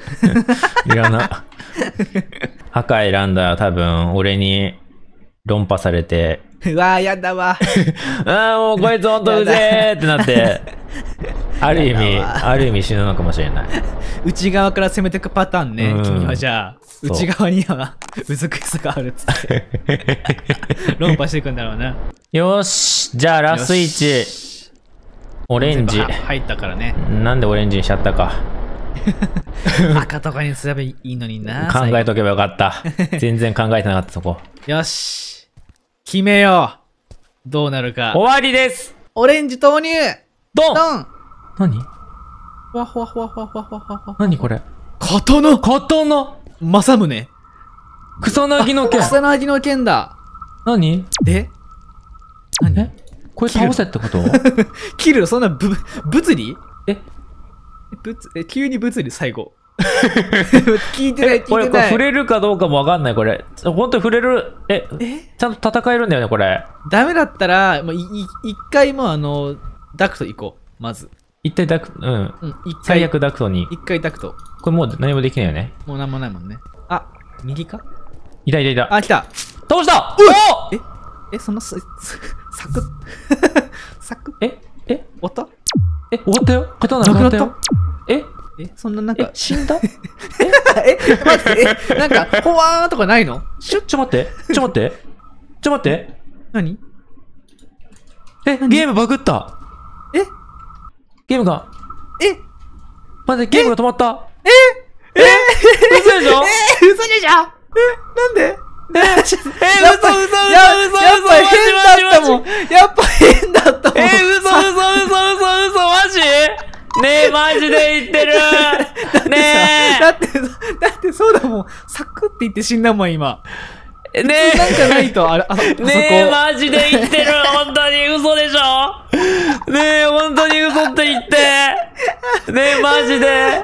赤選んだら多分俺に論破されて。 うわーやだわ。 もうこいつほんとうぜーってなって。ある意味死ぬのかもしれない。 内側から攻めていくパターンね、君はじゃあ。内側には美しさがあるっつって。論破していくんだろうな。 よし、じゃあラスイチ。オレンジ。 入ったからね。 なんでオレンジにしちゃったか。 赤とかにすればいいのにな。 考えとけばよかった。全然考えてなかったそこ。 よし。決めよう。どうなるか。 終わりです。 オレンジ投入。 ドン。何？ ふわふわふわふわふわふわふわ。 何これ？ 刀。正宗。 草薙の剣。 草薙の剣だ。 何？ で？何？ これ倒せってこと？ 切る？そんな物理？急に物理最後。聞いてない。 これ触れるかどうかもわかんないこれ。本当に触れる？ちゃんと戦えるんだよねこれ。 ダメだったらもう一回もダクト行こう。まず。 一回ダクト、最悪ダクトに。 一回ダクト。 これもう何もできないよね。 もう何もないもんね。右か？ いた。 来た。 倒した！ お！そのサクッ。サクッ。終わった？ 終わったよ。刀なくなったよ。 そんななんか。 死んだ？ 待って、なんか、ほわーとかないの？ ちょっと待って。 何？ ゲームバグった。ゲームが。待って、ゲームが止まった。嘘でしょ？ 嘘でしょ？なんで？ 嘘。 やっぱ変だったもん。嘘、 マジ？ねえ、マジで言ってる。ねえ。 だってそうだもん。サクって言って死んだもん、今。 ねえ。 なんかないと、 ねえ、マジで言ってる。本当に嘘でしょ？ねえ、本当に嘘って言って。ねえ、マジで。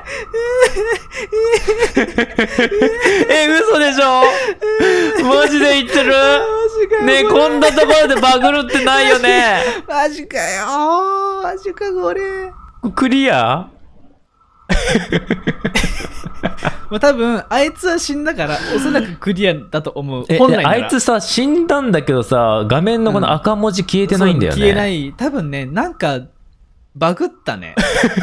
嘘でしょ？マジで言ってる。ねえ、こんなところでバグるってないよね。 マジかよ。マジか、これ。 クリアもう多分、あいつは死んだから、おそらくクリアだと思う。本来なら。 あいつさ、死んだんだけどさ、画面のこの赤文字消えてないんだよね。 消えない。多分ね、なんか、バグったね。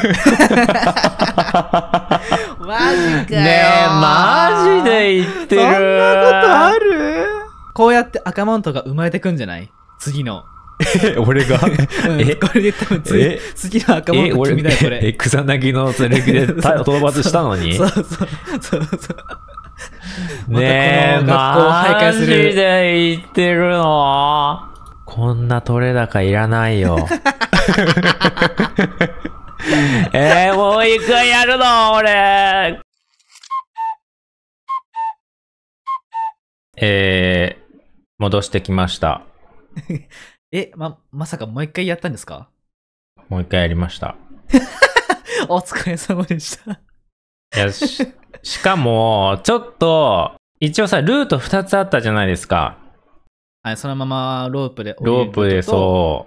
マジかよ。 ねえ、マジで言ってる。そんなことある？こうやって赤マントが生まれてくんじゃない？次の。 俺が、 これで多分次の赤マント君だよ、これ。 草薙の剣で討伐したのに。そう。ねえ、マジで言ってるの？こんな取れ高いらないよ。もう一回やるの俺。戻してきました。 まさかもう一回やったんですか？ もう一回やりました。 お疲れ様でした。 しかも、ちょっと、一応さ、ルート2つあったじゃないですか。 そのままロープでそう。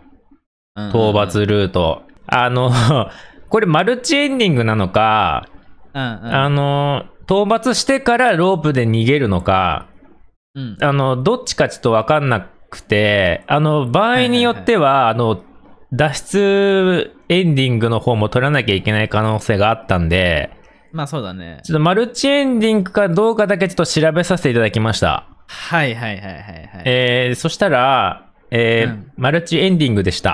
討伐ルート。これマルチエンディングなのか、討伐してからロープで逃げるのか、どっちかちょっとわかんなくて、場合によっては、脱出エンディングの方も取らなきゃいけない可能性があったんで、 まあそうだね。 ちょっとマルチエンディングかどうかだけちょっと調べさせていただきました。 はい。 そしたら、マルチエンディングでした。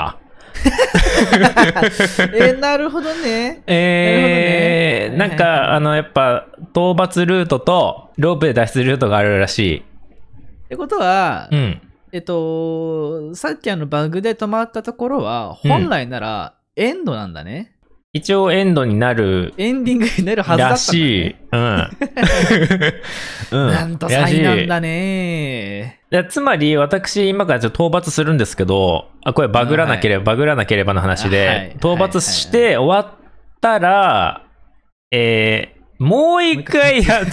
なるほどね。 なんか、やっぱ、討伐ルートと、ロープで脱出ルートがあるらしい。 ってことは、さっきバグで止まったところは、本来なら、エンドなんだね。 一応エンドになる。 エンディングになるはずだったんだね。らしい。なんと災難だね。 つまり、私、今からちょっと討伐するんですけど、これバグらなければの話で、討伐して終わったら、もう一回やって、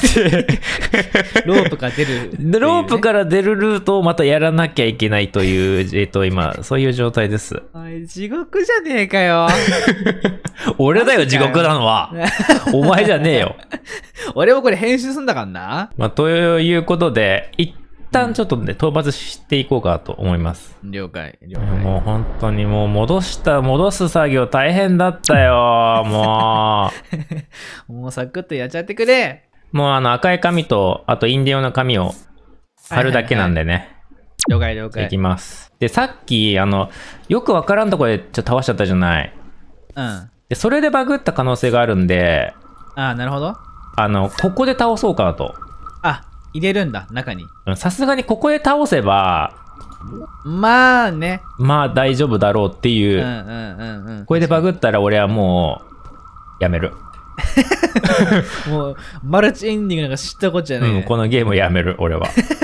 ロープから出る、 ロープから出るルートをまたやらなきゃいけないという、今、そういう状態です。 地獄じゃねえかよ。 俺だよ、地獄なのは。お前じゃねえよ。 俺もこれ編集すんだからな。 ということで、一旦ちょっとね、討伐していこうかと思います。 了解。 もう本当にもう戻す作業大変だったよ、もう。もうサクッとやっちゃってくれ。 もう赤い紙と、あとインディオの紙を貼るだけなんでね。 了解。 いきます。で、さっき、よくわからんところでちょっと倒しちゃったじゃない。で、それでバグった可能性があるんで。 なるほど。 ここで倒そうかなと。 入れるんだ、中に。 さすがにここで倒せば、 まあね。 まあ大丈夫だろうっていう。これでバグったら俺はもう、やめる。 もう、マルチエンディングなんか知ったことじゃない、ね。 このゲームやめる、俺は。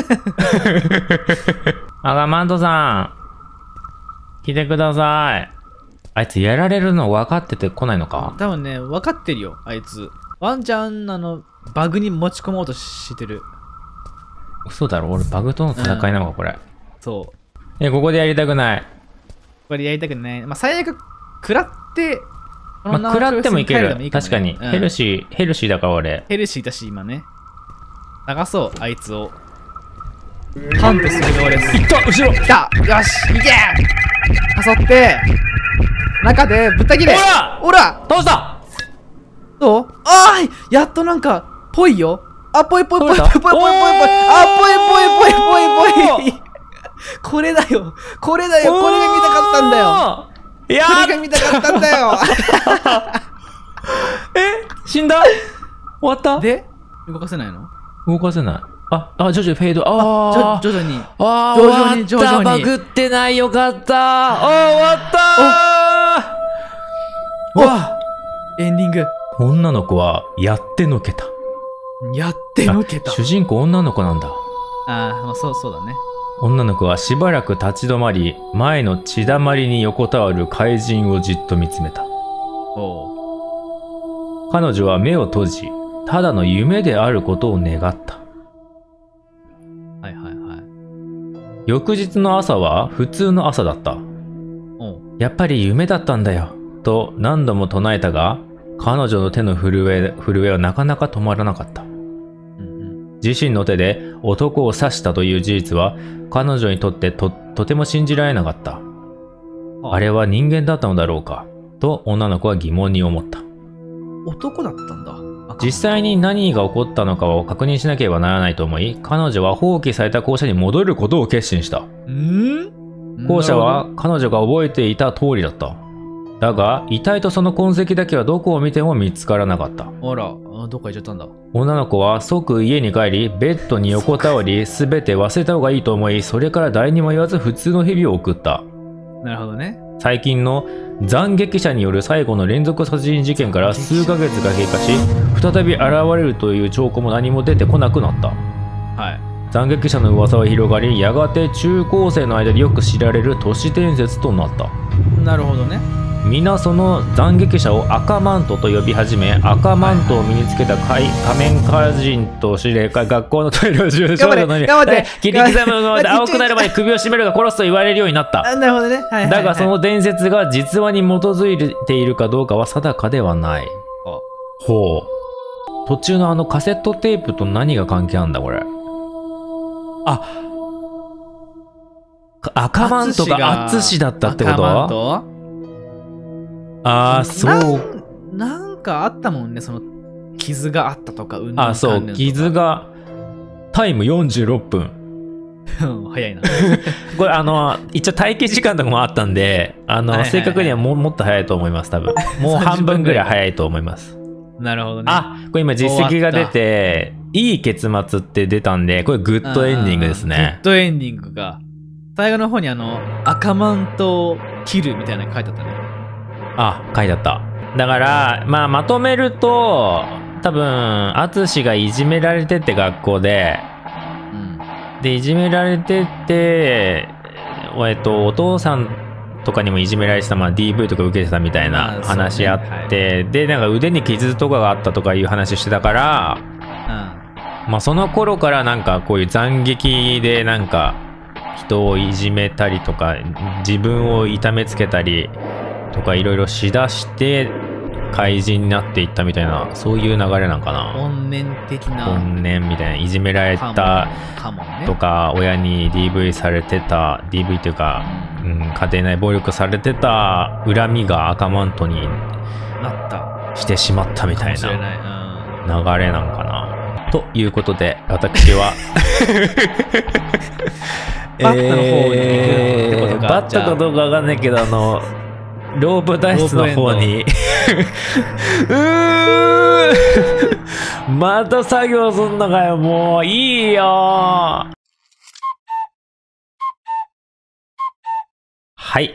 マントさん、来てください。あいつやられるの分かってて来ないのか？ 多分ね、分かってるよ、あいつ。ワンチャン、バグに持ち込もうとしてる。 嘘だろ、俺バグとの戦いなのか、これ。 そう。 ここでやりたくない。 これやりたくない。最悪、食らって、 食らってもいける。確かに。ヘルシーだから俺。 ヘルシーだし、今ね。流そう、あいつを。ハントするようです。 いった後ろ来たよし行け誘って、中でぶった切れおら倒したどうやっとなんか、ぽいよぽいぽいぽいぽいぽいぽいぽいぽいこれだよこれが見たかったんだよこれが見たかったんだよ死んだ終わったで動かせないの？ 動かせない。徐々にフェード。 徐々に。 徐々に。バグってない。よかった。終わったエンディング。 女の子はやってのけた。主人公女の子なんだ。 そうだね。 女の子はしばらく立ち止まり、前の血だまりに横たわる怪人をじっと見つめた。彼女は目を閉じ、ただの夢であることを願った。翌日の朝は普通の朝だった。やっぱり夢だったんだよ、と何度も唱えたが、 彼女の手の震えはなかなか止まらなかった。自身の手で男を刺したという事実は彼女にとってとても信じられなかった。あれは人間だったのだろうかと女の子は疑問に思った。 男だったんだ。 実際に何が起こったのかを確認しなければならないと思い、彼女は放棄された校舎に戻ることを決心した。校舎は彼女が覚えていた通りだった。だが遺体とその痕跡だけはどこを見ても見つからなかった。 あら、どっか行っちゃったんだ。 女の子は即家に帰り、ベッドに横たわり、すべて忘れた方がいいと思い、それから誰にも言わず普通の日々を送った。 なるほどね。 最近の斬撃者による最後の連続殺人事件から数ヶ月が経過し、再び現れるという兆候も何も出てこなくなった。斬撃者の噂は広がり、やがて中高生の間でよく知られる都市伝説となった。 なるほどね。 皆その斬撃者を赤マントと呼び始め、赤マントを身につけた仮面歌人と司令官、学校のトイレを使用少女のみ切り刻むので青くなる前に首を絞めるが殺すと言われるようになった。 なるほどね。 だがその伝説が実話に基づいているかどうかは定かではない。ほう。途中のカセットテープと何が関係あるんだこれ。赤マントが淳だったってこと？そう。 なんかあったもんね、その傷があったとか、 そう、傷がタイム46分。 早いな。 これ一応待機時間とかもあったんで、正確にはもっと早いと思います、多分。もう半分ぐらい早いと思います。 なるほどね。 これ今実績が出て、いい結末って出たんで、これグッドエンディングですね。 グッドエンディングが。最後の方に赤マントを切るみたいなの書いてあったね。 書いてあった。だから、まとめると、多分、淳がいじめられてって学校で、で、いじめられてて、お父さんとかにもいじめられてた、DV とか受けてたみたいな話あって、で、なんか腕に傷とかがあったとかいう話してたから、その頃からなんかこういう斬撃でなんか人をいじめたりとか、自分を痛めつけたり、とかいろいろしだして怪人になっていったみたいな、そういう流れなんかな。 怨念的な。 怨念みたいな。いじめられたとか、親に DV されてた、DV というか、家庭内暴力されてた恨みが赤マントになったしてしまったみたいな流れなんかな。ということで、私はバッタの方に行くってことか。 バッタかどうかわかんないけど、ロープ脱出の方にまた作業すんのかよ、もういいよ。はい、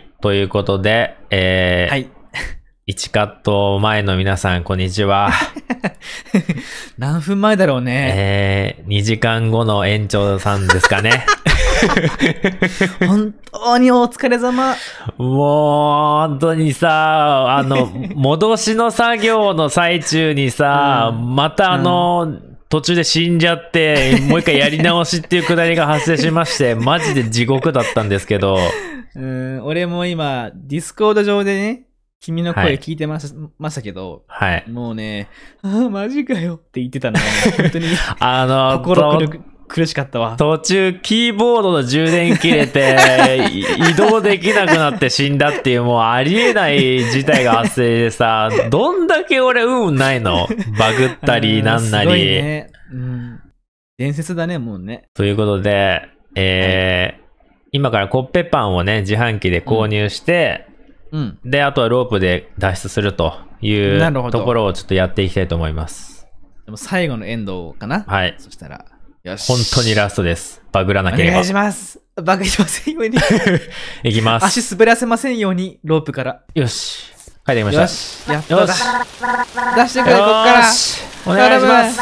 ということで、1カット前の皆さん、こんにちは。 何分前だろうね。 2時間後の園長さんですかね。 本当にお疲れ様。 もう、本当にさ、戻しの作業の最中にさ、また途中で死んじゃって、もう一回やり直しっていうくだりが発生しまして、マジで地獄だったんですけど。 俺も今、ディスコード上でね、君の声聞いてましたけど、もうね、マジかよって言ってたのが、本当に心苦しかったわ。 途中キーボードの充電切れて移動できなくなって死んだっていう、もうありえない事態が発生でさ、どんだけ俺運ないの？バグったりなんなり。すごいね。 伝説だね、もうね。 ということで、今からコッペパンをね、自販機で購入して、で、あとはロープで脱出するというところをちょっとやっていきたいと思います。 でも最後のエンドかな？ はい。 そしたら、よし。 本当にラストです。バグらなければ。 お願いします。バグしませんように。 いきます。 足滑らせませんように、ロープから。 よし。書いてみました。 よし。やっとだ。出してくれ、こっから。 お願いします。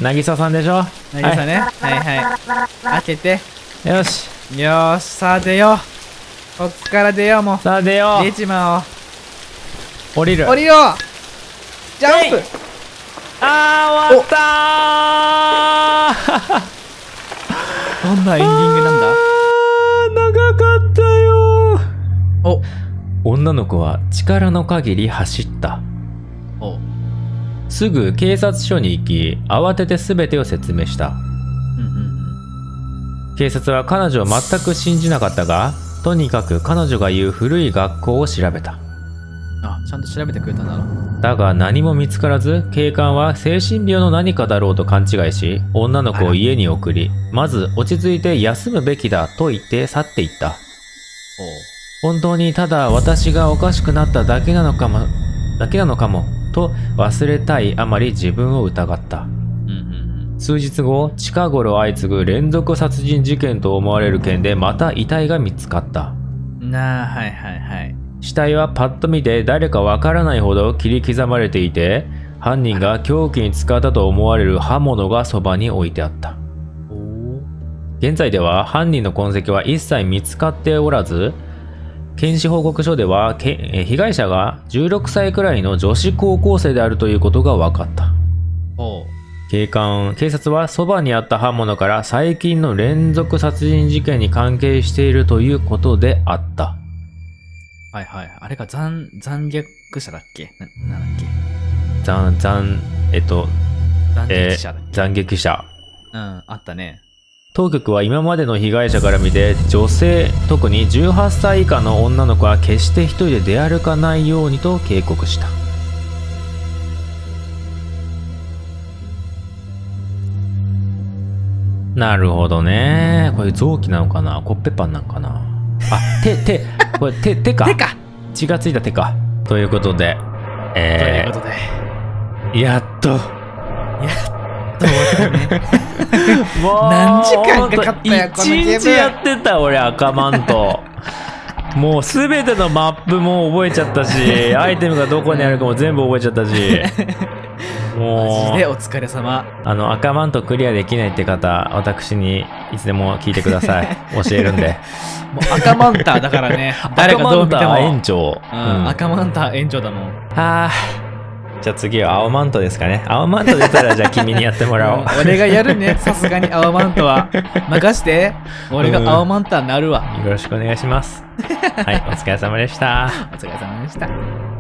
なぎささんでしょ？ なぎさね。開けて。 よし。 よし、さあ出よう。こっから出よう、もう。 さあ出よう。 出ちまおう。 降りる。 降りよう。ジャンプ。 終わったー。どんなエンディングなんだ？ 長かったよ。女の子は力の限り走った。 すぐ警察署に行き、慌てて全てを説明した。警察は彼女を全く信じなかったが、とにかく彼女が言う古い学校を調べた。 あ、ちゃんと調べてくれたんだな。 だが何も見つからず、警官は精神病の何かだろうと勘違いし、女の子を家に送り、まず落ち着いて休むべきだと言って去っていった。本当にただ私がおかしくなっただけなのかもと忘れたいあまり自分を疑った。数日後、近頃相次ぐ連続殺人事件と思われる件でまた遺体が見つかった。死体はパッと見て誰かわからないほど切り刻まれていて、犯人が凶器に使ったと思われる刃物がそばに置いてあった。現在では犯人の痕跡は一切見つかっておらず、検視報告書では被害者が16歳くらいの女子高校生であるということが分かった。警察はそばにあった刃物から最近の連続殺人事件に関係しているということであった。 あれが残虐者だっけ？なんだっけ？ 残虐者。 あったね。 当局は今までの被害者から見て、女性、特に18歳以下の女の子は決して一人で出歩かないようにと警告した。なるほどね。これ臓器なのかな、コッペパンなんかな。あ、これ手か。血がついた手か。ということで、やっと終わったね。 もう何時間かかったよ、このゲーム。 一日やってた俺、赤マント。もうすべてのマップも覚えちゃったし、アイテムがどこにあるかも全部覚えちゃったし。もうマジでお疲れ様。 赤マントクリアできないって方、私にいつでも聞いてください。教えるんで。 もう赤マンターだからね。誰がどう見ても。 赤マンター園長。 赤マンター園長だもん。 じゃあ次は青マントですかね。青マント出たらじゃあ君にやってもらおう。 俺がやるね。さすがに青マントは。任して。俺が青マンターになるわ。 よろしくお願いします。はい、お疲れ様でした。 お疲れ様でした。